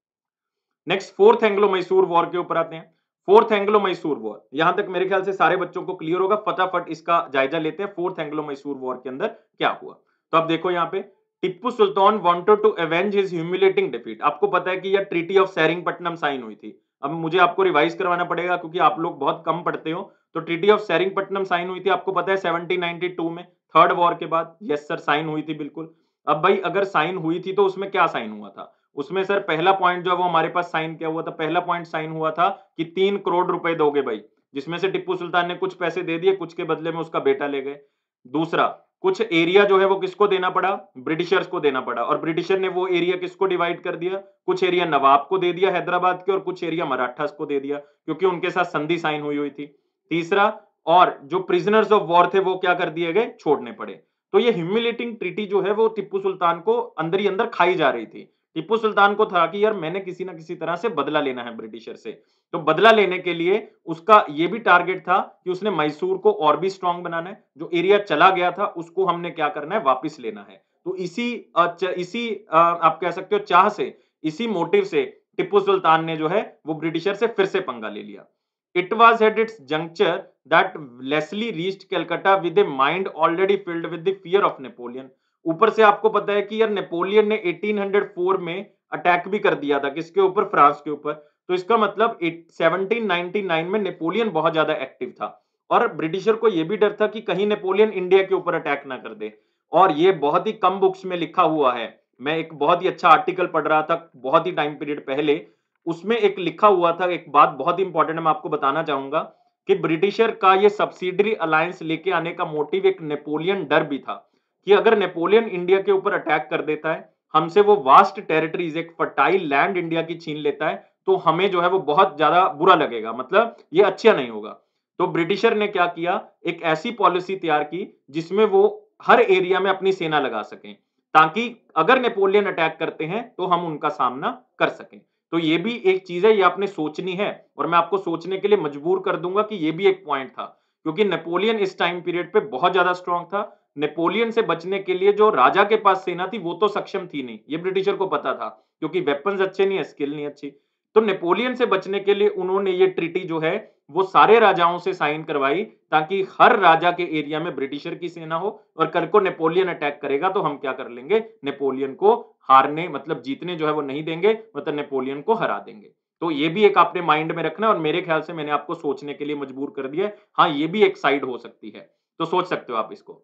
Next fourth Anglo Mysore war के ऊपर आते हैं। फोर्थ एंग्लो मैसूर वॉर, यहां तक मेरे ख्याल से सारे बच्चों को क्लियर होगा, फटाफट इसका जायजा लेते हैं, फोर्थ एंग्लो मैसूर वॉर के अंदर क्या हुआ। तो अब देखो यहाँ पे, Tipu Sultan wanted to avenge his humiliating defeat. आपको पता है कि यह ट्रीटी ऑफ सेरिंगपट्टनम साइन हुई थी। अब मुझे आपको रिवाइज करवाना पड़ेगा क्योंकि आप लोग बहुत कम पढ़ते हो। तो ट्रीटी ऑफ सेरिंगपट्टनम साइन हुई थी, आपको पता है सेवनटीन नाइनटी टू में, थर्ड वॉर के बाद। यस सर, साइन हुई थी बिल्कुल। अब भाई अगर साइन हुई थी तो उसमें क्या साइन हुआ था, उसमें सर पहला पॉइंट जो है वो हमारे पास साइन किया हुआ था, पहला पॉइंट साइन हुआ था कि तीन करोड़ रुपए दोगे भाई, जिसमें से टिप्पू सुल्तान ने कुछ पैसे दे दिए, कुछ के बदले में उसका बेटा ले गए। दूसरा, कुछ एरिया जो है वो किसको देना पड़ा, ब्रिटिशर्स को देना पड़ा, और ब्रिटिशर ने वो एरिया किसको डिवाइड कर दिया, कुछ एरिया नवाब को दे दिया हैदराबाद के, और कुछ एरिया मराठास को दे दिया, क्योंकि उनके साथ संधि साइन हुई हुई थी। तीसरा, और जो प्रिजनर्स ऑफ वॉर थे वो क्या कर दिए गए, छोड़ने पड़े। तो ये ह्यूमिलेटिंग ट्रीटी जो है वो टिप्पू सुल्तान को अंदर ही अंदर खाई जा रही थी। टिप्पू सुल्तान को था कि यार मैंने किसी ना किसी तरह से बदला लेना है ब्रिटिशर से। तो बदला लेने के लिए उसका ये भी टारगेट था कि उसने मैसूर को और भी स्ट्रांग बनाना है, जो एरिया चला गया था उसको हमने क्या करना है, वापस लेना है। तो इसी इसी आप कह सकते हो चाह से, इसी मोटिव से टिप्पू सुल्तान ने जो है वो ब्रिटिशर से फिर से पंगा ले लिया। It was at its juncture that Leslie reached Calcutta with a mind already filled with the fear of Napoleon. ऊपर से आपको पता है कि यार नेपोलियन ने एटीन हंड्रेड फोर में अटैक भी कर दिया था, किसके ऊपर, फ्रांस के ऊपर। तो इसका मतलब सेवनटीन नाइनटी नाइन में नेपोलियन बहुत ज्यादा एक्टिव था, और ब्रिटिशर को यह भी डर था कि कहीं नेपोलियन इंडिया के ऊपर अटैक ना कर दे। और ये बहुत ही कम बुक्स में लिखा हुआ है, मैं एक बहुत ही अच्छा आर्टिकल पढ़ रहा था बहुत ही टाइम पीरियड पहले, उसमें एक लिखा हुआ था, एक बात बहुत इंपॉर्टेंट है, मैं आपको बताना चाहूंगा कि ब्रिटिशर का ये सब्सिडरी अलायंस लेके आने का मोटिव एक नेपोलियन डर भी था कि अगर नेपोलियन इंडिया के ऊपर अटैक कर देता है, हमसे वो वास्ट टेरिटरीज, एक फर्टाइल लैंड इंडिया की छीन लेता है, तो हमें जो है वो बहुत ज्यादा बुरा लगेगा, मतलब ये अच्छा नहीं होगा। तो ब्रिटिशर ने क्या किया, एक ऐसी पॉलिसी तैयार की जिसमें वो हर एरिया में अपनी सेना लगा सकें, ताकि अगर नेपोलियन अटैक करते हैं तो हम उनका सामना कर सकें। तो ये भी एक चीज है, ये आपने सोचनी है, और मैं आपको सोचने के लिए मजबूर कर दूंगा कि ये भी एक पॉइंट था, क्योंकि नेपोलियन इस टाइम पीरियड पे बहुत ज्यादा स्ट्रांग था। नेपोलियन से बचने के लिए जो राजा के पास सेना थी वो तो सक्षम थी नहीं, ये ब्रिटिशर को पता था, क्योंकि वेपन्स अच्छे नहीं है, स्किल नहीं अच्छी। तो नेपोलियन से बचने के लिए उन्होंने ये ट्रीटी जो है वो सारे राजाओं से साइन करवाई, ताकि हर राजा के एरिया में ब्रिटिशर की सेना हो, और कल को नेपोलियन अटैक करेगा तो हम क्या कर लेंगे, नेपोलियन को हारने, मतलब जीतने जो है वो नहीं देंगे, मतलब नेपोलियन को हरा देंगे। तो ये भी एक आपने माइंड में रखना, और मेरे ख्याल से मैंने आपको सोचने के लिए मजबूर कर दिया। हाँ, ये भी एक साइड हो सकती है, तो सोच सकते हो आप इसको।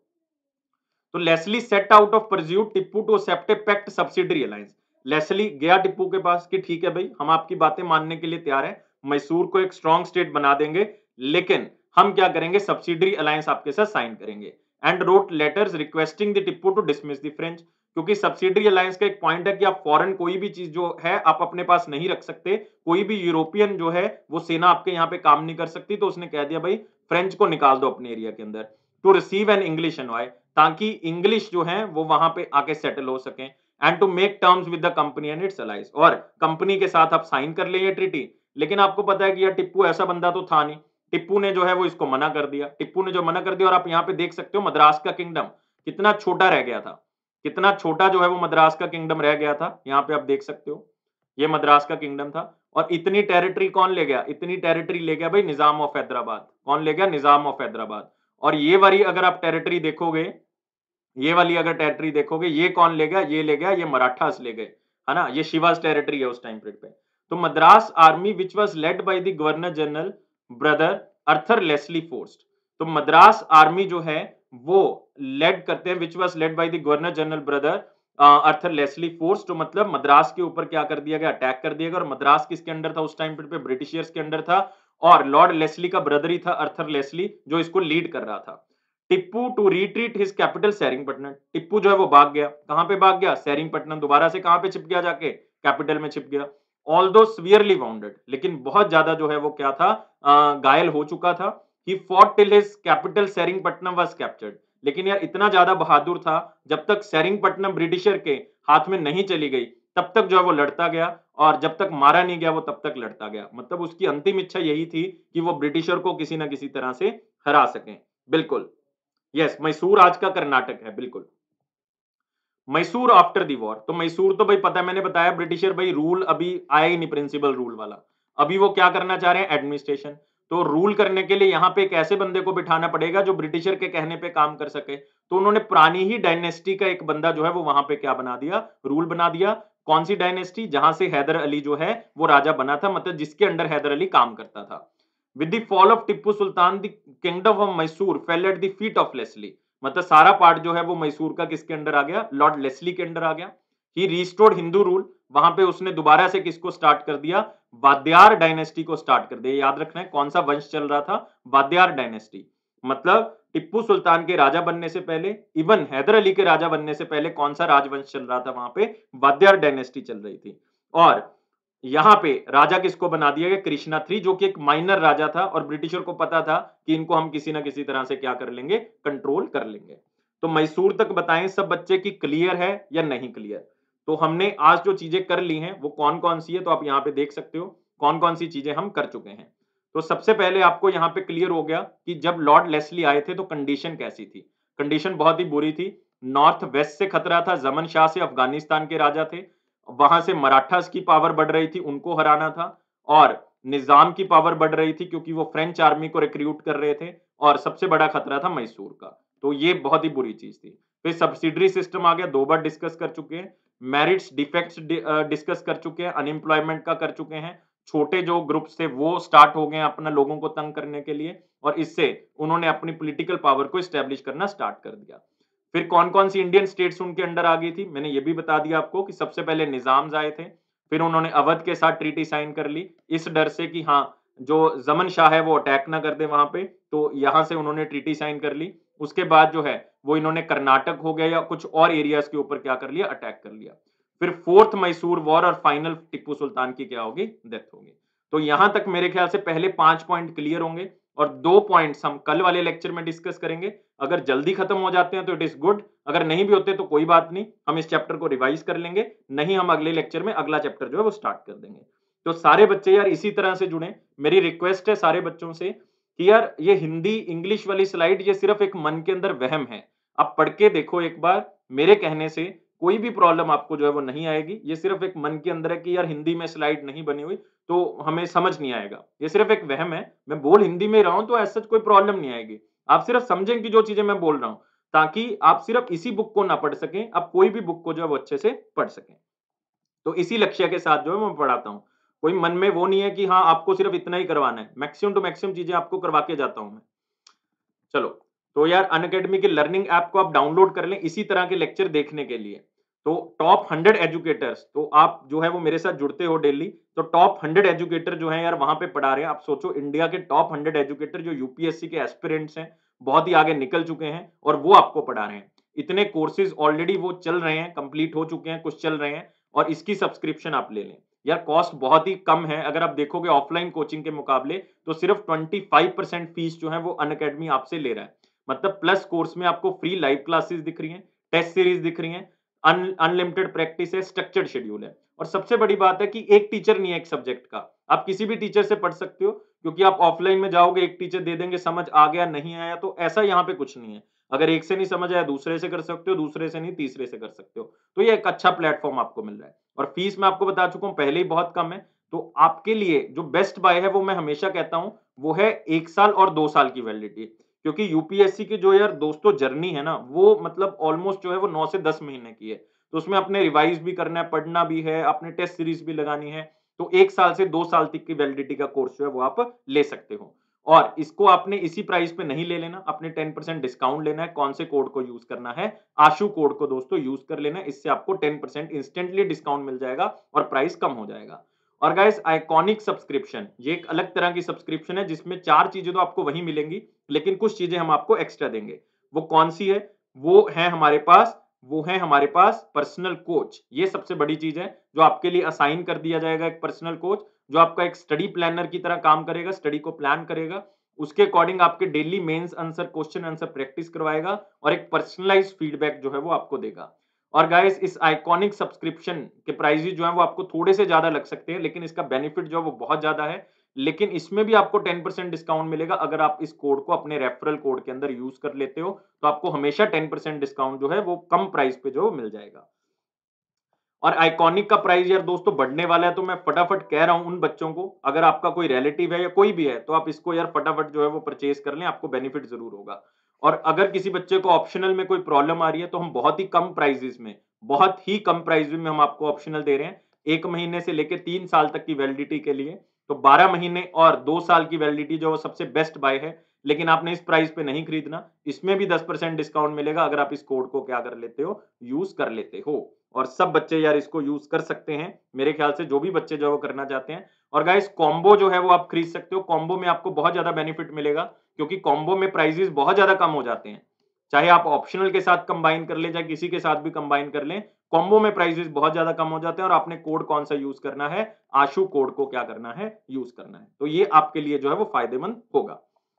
तो Leslie set out of pursuit Tipu to accept a pact subsidiary alliance. Leslie गया टिप्पू के पास कि ठीक है भाई, हम आपकी बातें मानने के लिए तैयार हैं, मैसूर को एक स्ट्रॉन्ग स्टेट बना देंगे, लेकिन हम क्या करेंगे, सब्सिडरी अलायंस आपके साथ साइन करेंगे। And wrote letters requesting the Tipu to dismiss the French, क्योंकि सब्सिडरी अलायंस का एक पॉइंट है कि आप फॉरेन कोई भी चीज जो है आप अपने पास नहीं रख सकते, कोई भी यूरोपियन जो है वो सेना आपके यहाँ पे काम नहीं कर सकती। तो उसने कह दिया भाई फ्रेंच को निकाल दो अपने एरिया के अंदर, to receive an English envoy, ताकि इंग्लिश जो है वो वहां पे आके सेटल हो सके, and to make terms with the company and its allies, और कंपनी के साथ आप साइन कर ले ये ट्रीटी। लेकिन आपको पता है कि यार टिप्पू ऐसा बंदा तो था नहीं, टिप्पू ने जो है वो इसको मना कर दिया, टिप्पू ने जो मना कर दिया, और आप यहाँ पे देख सकते हो मद्रास का किंगडम कितना छोटा रह गया था, कितना छोटा जो है वो मद्रास का किंगडम रह गया था, यहाँ पे आप देख सकते हो ये मद्रास का किंगडम था। और इतनी टेरिटरी कौन ले गया, इतनी टेरिटरी ले गया भाई निजाम ऑफ हैदराबाद। कौन ले गया, निजाम ऑफ हैदराबाद। और ये वाली अगर आप टेरिटरी देखोगे, ये वाली अगर टेरिटरी देखोगे, ये कौन ले गया, ये ले गया, ये मराठास ले गए, है ना, ये शिवाज टेरिटरी है उस टाइम पीरियड पे। तो Madras army which was led by the governor general brother Arthur Leslie forced, तो मद्रास आर्मी जो है वो लेड करते हैं, which was led by the governor general brother Arthur Leslie force. तो मतलब मद्रास के ऊपर क्या कर दिया गया, अटैक कर दिया गया। और मद्रास किसके अंडर था उस टाइम पे, ब्रिटिशियर्स के अंडर था, और लॉर्ड लेस्ली का ब्रदर ही था अर्थर लेस्ली जो इसको लीड कर रहा था। Tipu to retreat his capital Seringapatam. Tipu जो है वो भाग गया, कहां पे भाग गया? सेरिंगपट्टनम। दोबारा से कहां पे छिप गया? जाके कैपिटल में छिप गया। ऑल्दो सीवियरली वाउंडेड, लेकिन बहुत ज्यादा जो है वो क्या था, आ, घायल हो चुका था। He fought till his capital Seringapatam was captured. लेकिन यार इतना ज्यादा बहादुर था, जब तक सेरिंगपट्टनम ब्रिटिशर के हाथ में नहीं चली गई तब तक जो है वो लड़ता गया, और जब तक मारा नहीं गया वो तब तक लड़ता गया। मतलब उसकी अंतिम इच्छा यही थी कि वो ब्रिटिशर को किसी ना किसी तरह से हरा सकें। बिल्कुल, यस, मैसूर आज का कर्नाटक है, बिल्कुल। मैसूर आफ्टर दी वॉर, तो मैसूर तो भाई पता है, मैंने बताया ब्रिटिशर भाई रूल अभी आया ही नहीं, प्रिंसिपल रूल वाला। अभी वो क्या करना चाह रहे हैं? एडमिनिस्ट्रेशन। तो रूल करने के लिए यहां पे एक ऐसे बंदे को बिठाना पड़ेगा जो ब्रिटिशर के कहने पे काम कर सके। तो उन्होंने पुरानी ही डायनेस्टी का एक बंदा जो है वो वहां पे क्या बना दिया? रूल बना दिया। कौन सी डायनेस्टी? जहां से हैदर अली जो है वो राजा बना था, मतलब जिसके अंडर हैदर अली काम करता था। With the fall of Tipu Sultan the kingdom of Mysore fell at the feet of Leslie. मतलब सारा पार्ट जो है वो मैसूर का किसके अंडर आ गया? लॉर्ड लेस्ली के अंडर आ गया। ही रिस्टोर्ड हिंदू रूल, वहां पे उसने दोबारा से किसको स्टार्ट कर दिया? वाद्यार डायनेस्टी को स्टार्ट कर दिया। याद रखना है कौन सा वंश चल रहा था? वाद्यार डायनेस्टी। मतलब टिप्पू सुल्तान के राजा बनने से पहले, इवन हैदर अली के राजा बनने से पहले कौन सा राजवंश चल रहा था वहां पे? वाद्यार डायनेस्टी चल रही थी। और यहां पे राजा किसको बना दिया गया? कृष्णा थ्री, जो कि एक माइनर राजा था, और ब्रिटिशर को पता था कि इनको हम किसी ना किसी तरह से क्या कर लेंगे? कंट्रोल कर लेंगे। तो मैसूर तक बताएं सब बच्चे की क्लियर है या नहीं क्लियर? तो हमने आज जो चीजें कर ली हैं वो कौन कौन सी है, तो आप यहां पे देख सकते हो कौन कौन सी चीजें हम कर चुके हैं। तो सबसे पहले आपको यहां पे क्लियर हो गया कि जब लॉर्ड लेस्ली आए थे तो कंडीशन कैसी थी। कंडीशन बहुत ही बुरी थी। नॉर्थ वेस्ट से खतरा था, जमन शाह से, अफगानिस्तान के राजा थे, वहां से मराठास की पावर बढ़ रही थी, उनको हराना था। और निजाम की पावर बढ़ रही थी क्योंकि वो फ्रेंच आर्मी को रिक्रूट कर रहे थे। और सबसे बड़ा खतरा था मैसूर का। तो ये बहुत ही बुरी चीज थी। फिर सब्सिडरी सिस्टम आ गया, दो बार डिस्कस कर चुके हैं। मेरिट्स डिफेक्ट्स डिस्कस कर चुके हैं, अनएम्प्लॉयमेंट का कर चुके हैं। छोटे जो ग्रुप्स थे वो स्टार्ट हो गए अपना लोगों को तंग करने के लिए, और इससे उन्होंने अपनी पॉलिटिकल पावर को स्टैब्लिश करना स्टार्ट कर दिया। फिर कौन कौन सी इंडियन स्टेट्स उनके अंडर आ गई थी, मैंने ये भी बता दिया आपको कि सबसे पहले निजाम आए थे। फिर उन्होंने अवध के साथ ट्रीटी साइन कर ली, इस डर से कि हाँ जो जमन शाह है वो अटैक ना कर दे वहां पे, तो यहां से उन्होंने ट्रीटी साइन कर ली। उसके बाद जो है वो इन्होंने कर्नाटक हो गया या कुछ और एरियाज के ऊपर क्या कर लिया? अटैक कर लिया। फिर फोर्थ मैसूर वॉर और फाइनल टिप्पू सुल्तान की क्या होगी? डेथ होगी। तो यहां तक मेरे ख्याल से पहले पांच पॉइंट क्लियर होंगे, और दो पॉइंट्स हम कल वाले लेक्चर में डिस्कस करेंगे। अगर जल्दी खत्म हो जाते हैं तो इट इज गुड, अगर नहीं भी होते तो कोई बात नहीं, हम इस चैप्टर को रिवाइज कर लेंगे। नहीं, हम अगले लेक्चर में अगला चैप्टर जो है वो स्टार्ट कर देंगे। तो सारे बच्चे यार इसी तरह से जुड़े। मेरी रिक्वेस्ट है सारे बच्चों से कि यार ये हिंदी इंग्लिश वाली स्लाइड ये सिर्फ एक मन के अंदर वहम है। आप पढ़ के देखो एक बार, मेरे कहने से कोई भी प्रॉब्लम आपको जो है वो नहीं आएगी। ये सिर्फ एक मन के अंदर है कि यार हिंदी में स्लाइड नहीं बनी हुई तो हमें समझ नहीं आएगा, ये सिर्फ एक वहम है। मैं बोल हिंदी में रहा हूं तो ऐसा कोई प्रॉब्लम नहीं आएगी। आप सिर्फ समझें कि जो चीजें मैं बोल रहा हूं, ताकि आप सिर्फ इसी बुक को ना पढ़ सकें, आप कोई भी बुक को जो है वो अच्छे से पढ़ सकें। तो इसी लक्ष्य के साथ जो है मैं पढ़ाता हूं। कोई मन में वो नहीं है कि हाँ आपको सिर्फ इतना ही करवाना है, मैक्सिमम टू मैक्सिमम चीजें आपको करवा के जाता हूं मैं। चलो, तो यार अनअकैडमी की लर्निंग ऐप को आप डाउनलोड कर लें इसी तरह के लेक्चर देखने के लिए। तो टॉप हंड्रेड एजुकेटर्स, तो आप जो है वो मेरे साथ जुड़ते हो डेली, तो टॉप हंड्रेड एजुकेटर जो है यार वहां पे पढ़ा रहे हैं। आप सोचो इंडिया के टॉप हंड्रेड एजुकेटर जो यूपीएससी के एस्पिरेंट्स हैं, बहुत ही आगे निकल चुके हैं, और वो आपको पढ़ा रहे हैं। इतने कोर्सेज ऑलरेडी वो चल रहे हैं, कंप्लीट हो चुके हैं, कुछ चल रहे हैं, और इसकी सब्सक्रिप्शन आप ले लें। यार कॉस्ट बहुत ही कम है, अगर आप देखोगे ऑफलाइन कोचिंग के मुकाबले तो सिर्फ ट्वेंटी फाइव परसेंट फीस जो है वो अनअकैडमी आपसे ले रहा है। मतलब प्लस कोर्स में आपको फ्री लाइव क्लासेस दिख रही हैं, टेस्ट सीरीज दिख रही हैं, अनलिमिटेड प्रैक्टिस है, स्ट्रक्चर्ड शेड्यूल है। और सबसे बड़ी बात है कि एक टीचर नहीं है एक सब्जेक्ट का, आप किसी भी टीचर से पढ़ सकते हो, क्योंकि आप ऑफलाइन में जाओगे एक टीचर दे देंगे, समझ आ गया नहीं आया, तो ऐसा यहाँ पे कुछ नहीं है। अगर एक से नहीं समझ आया दूसरे से कर सकते हो, दूसरे से नहीं तीसरे से कर सकते हो। तो ये एक अच्छा प्लेटफॉर्म आपको मिल रहा है, और फीस मैं आपको बता चुका हूँ पहले ही बहुत कम है। तो आपके लिए जो बेस्ट बाय है वो मैं हमेशा कहता हूं, वो है एक साल और दो साल की वैलिडिटी। क्योंकि यूपीएससी की जो यार दोस्तों जर्नी है ना, वो मतलब ऑलमोस्ट जो है वो नौ से दस महीने की है। तो उसमें अपने रिवाइज भी करना है, पढ़ना भी है, अपने टेस्ट सीरीज भी लगानी है। तो एक साल से दो साल तक की वैलिडिटी का कोर्स जो है वो आप ले सकते हो। और इसको आपने इसी प्राइस पे नहीं ले लेना, अपने टेन परसेंट डिस्काउंट लेना है। कौन से कोड को यूज करना है? आशु कोड को दोस्तों यूज कर लेना है, इससे आपको टेन परसेंट इंस्टेंटली डिस्काउंट मिल जाएगा और प्राइस कम हो जाएगा। और गाइस आइकॉनिक सब्सक्रिप्शन, ये एक अलग तरह की सब्सक्रिप्शन है जिसमें चार चीजें तो आपको वहीं मिलेंगी, लेकिन कुछ चीजें हम आपको एक्स्ट्रा देंगे। वो कौन सी है? वो है हमारे पास वो है हमारे पास पर्सनल कोच। ये सबसे बड़ी चीज है, जो आपके लिए असाइन कर दिया जाएगा एक पर्सनल कोच, जो आपका एक स्टडी प्लानर की तरह काम करेगा, स्टडी को प्लान करेगा, उसके अकॉर्डिंग आपके daily mains answer, question answer practice करवाएगा और एक पर्सनलाइज्ड फीडबैक जो है वो आपको देगा। और गाइस, इस आइकॉनिक सब्सक्रिप्शन के प्राइसेस जो है वो आपको थोड़े से ज्यादा लग सकते हैं, लेकिन इसका बेनिफिट जो है वो बहुत ज्यादा है। लेकिन इसमें भी आपको टेन परसेंट डिस्काउंट मिलेगा अगर आप इस कोड को अपने रेफरल कोड के अंदर यूज कर लेते हो, तो आपको हमेशा टेन परसेंट डिस्काउंट जो है वो कम प्राइस पे जो मिल जाएगा। और आइकॉनिक का प्राइस यार दोस्तों बढ़ने वाला है, तो मैं फटाफट कह रहा हूं उन बच्चों को, अगर आपका कोई रिलेटिव है या कोई भी है, तो आप इसको यार फटाफट जो है वो परचेज कर लें, आपको बेनिफिट जरूर होगा। और अगर किसी बच्चे को ऑप्शनल में कोई प्रॉब्लम आ रही है, तो हम बहुत ही कम प्राइजेस में बहुत ही कम प्राइस में हम आपको ऑप्शनल दे रहे हैं, एक महीने से लेकर तीन साल तक की वैलिडिटी के लिए। तो बारह महीने और दो साल की वैलिडिटी जो सबसे बेस्ट बाय है, लेकिन आपने इस प्राइस पे नहीं खरीदना, इसमें भी दस परसेंट डिस्काउंट मिलेगा अगर आप इस कोड को क्या कर लेते हो, यूज कर लेते हो। और सब बच्चे यार इसको यूज कर सकते हैं, मेरे ख्याल से जो भी बच्चे जो है वो करना चाहते हैं। और गाइस, कॉम्बो जो है वो आप खरीद सकते हो, कॉम्बो में आपको बहुत ज्यादा बेनिफिट मिलेगा, क्योंकि कॉम्बो में प्राइजेस बहुत ज्यादा कम हो जाते हैं। चाहे आप ऑप्शनल के साथ कंबाइन कर लें, चाहे किसी के साथ भी कंबाइन कर लें, कॉम्बो में प्राइजेस बहुत ज्यादा कम हो जाते हैं। और आपने कोड कौन सा यूज करना है? आशु कोड को क्या करना है? यूज करना है। तो ये आपके लिए जो है वो फायदेमंद होगा।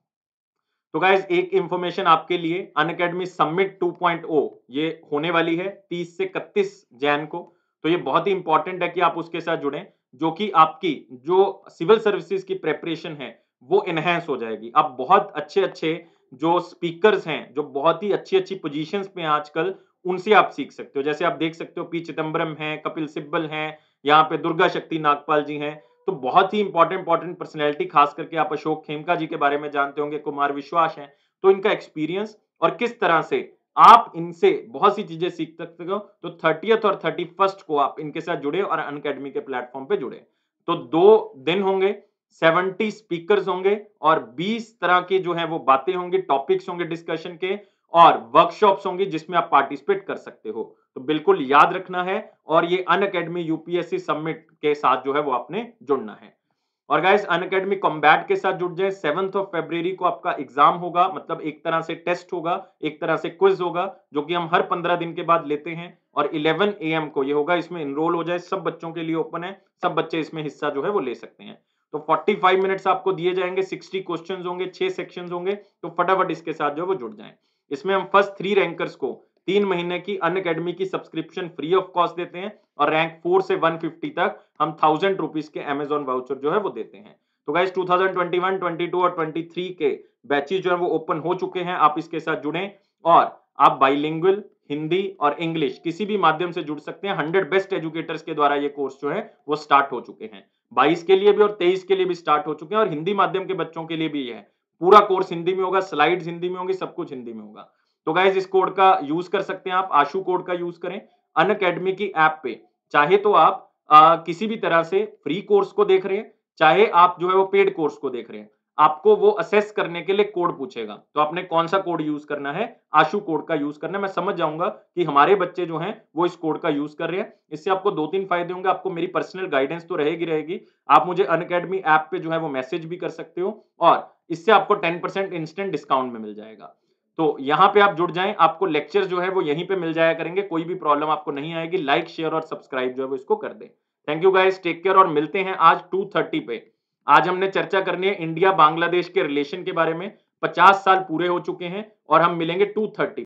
तो गाइज, एक इंफॉर्मेशन आपके लिए, Unacademy summit two point O ये होने वाली है तीस से इकतीस जैन को। तो ये बहुत ही इंपॉर्टेंट है कि आप उसके साथ जुड़ें, जो कि आपकी जो सिविल सर्विसेज की प्रेपरेशन है वो इनहेंस हो जाएगी। आप बहुत अच्छे अच्छे जो स्पीकर्स हैं, जो बहुत ही अच्छी अच्छी पोजीशंस पे हैं आजकल, उनसे आप सीख सकते हो। जैसे आप देख सकते हो, पी चिदम्बरम है, कपिल सिब्बल हैं, यहाँ पे दुर्गा शक्ति नागपाल जी हैं। तो बहुत ही इंपॉर्टेंट इंपॉर्टेंट पर्सनैलिटी, खास करके आप अशोक खेमका जी के बारे में जानते होंगे, कुमार विश्वास हैं। तो इनका एक्सपीरियंस और किस तरह से आप इनसे बहुत सी चीजें सीख सकते हो। तो थर्टियथ और थर्टी फर्स्ट को आप इनके साथ जुड़े और अनअकैडमी के प्लेटफॉर्म पे जुड़े। तो दो दिन होंगे, सत्तर स्पीकर्स होंगे और बीस तरह के जो है वो बातें होंगी, टॉपिक्स होंगे डिस्कशन के, और वर्कशॉप्स होंगी जिसमें आप पार्टिसिपेट कर सकते हो। तो बिल्कुल याद रखना है, और ये अनअकैडमी यूपीएससी समिट के साथ जो है वो आपने जुड़ना है। और गाइस, अनअकैडमी कॉम्बैट के साथ जुड़ जाए। सेवंथ ऑफ फरवरी को आपका एग्जाम होगा, मतलब एक तरह से टेस्ट होगा, एक तरह से क्विज होगा, जो कि हम हर पंद्रह दिन के बाद लेते हैं। और ग्यारह ए एम को ये होगा, इसमें इनरोल हो जाए, सब बच्चों के लिए ओपन है, सब बच्चे इसमें हिस्सा जो है वो ले सकते हैं। तो पैंतालीस मिनट्स आपको दिए जाएंगे, साठ क्वेश्चंस होंगे, छह सेक्शंस होंगे। तो फटाफट इसके साथ जो है वो जुड़ जाएं। इसमें हम फर्स्ट थ्री रैंकर्स को तीन महीने की अनअकैडमी की सब्सक्रिप्शन फ्री ऑफ कॉस्ट देते हैं, और रैंक फोर से वन फिफ्टी तक हम थाउजेंड रुपीज के अमेजॉन वाउचर जो है वो देते हैं। तो guys, two thousand twenty one, twenty two और ट्वेंटी थ्री के बैचेस जो है वो ओपन हो चुके हैं। आप इसके साथ जुड़ें, और आप बाइलिंगुअल हिंदी और इंग्लिश किसी भी माध्यम से जुड़ सकते हैं। हंड्रेड बेस्ट एजुकेटर्स के द्वारा ये कोर्स जो है वो स्टार्ट हो चुके हैं, बाईस के लिए भी और तेईस के लिए भी स्टार्ट हो चुके हैं, और हिंदी माध्यम के बच्चों के लिए भी है। पूरा कोर्स हिंदी में होगा, स्लाइड्स हिंदी में होंगी, सब कुछ हिंदी में होगा। तो गाइज, इस कोड का यूज कर सकते हैं आप, आशु कोड का यूज करें अनअकैडमी की ऐप पे। चाहे तो आप आ, किसी भी तरह से फ्री कोर्स को देख रहे हैं, चाहे आप जो है वो पेड कोर्स को देख रहे हैं, आपको वो असेस करने के लिए कोड पूछेगा। तो आपने कौन सा कोड यूज करना है? आशु कोड का यूज करना है। मैं समझ जाऊंगा कि हमारे बच्चे जो हैं वो इस कोड का यूज कर रहे हैं। इससे आपको दो तीन फायदे होंगे। आपको मेरी पर्सनल गाइडेंस तो रहेगी रहेगी आप मुझे अनअकैडमी ऐप पे जो है वो मैसेज भी कर सकते हो, और इससे आपको टेन परसेंट इंस्टेंट डिस्काउंट में मिल जाएगा। तो यहाँ पे आप जुड़ जाएं, आपको लेक्चर जो है वो यहीं पे मिल जाया करेंगे, कोई भी प्रॉब्लम आपको नहीं आएगी। लाइक, शेयर और सब्सक्राइब जो है वो इसको कर दें। Thank you guys, take care, और मिलते हैं आज टू थर्टी पे। आज हमने चर्चा करनी है इंडिया बांग्लादेश के रिलेशन के बारे में। पचास साल पूरे हो चुके हैं, और हम मिलेंगे टू थर्टी।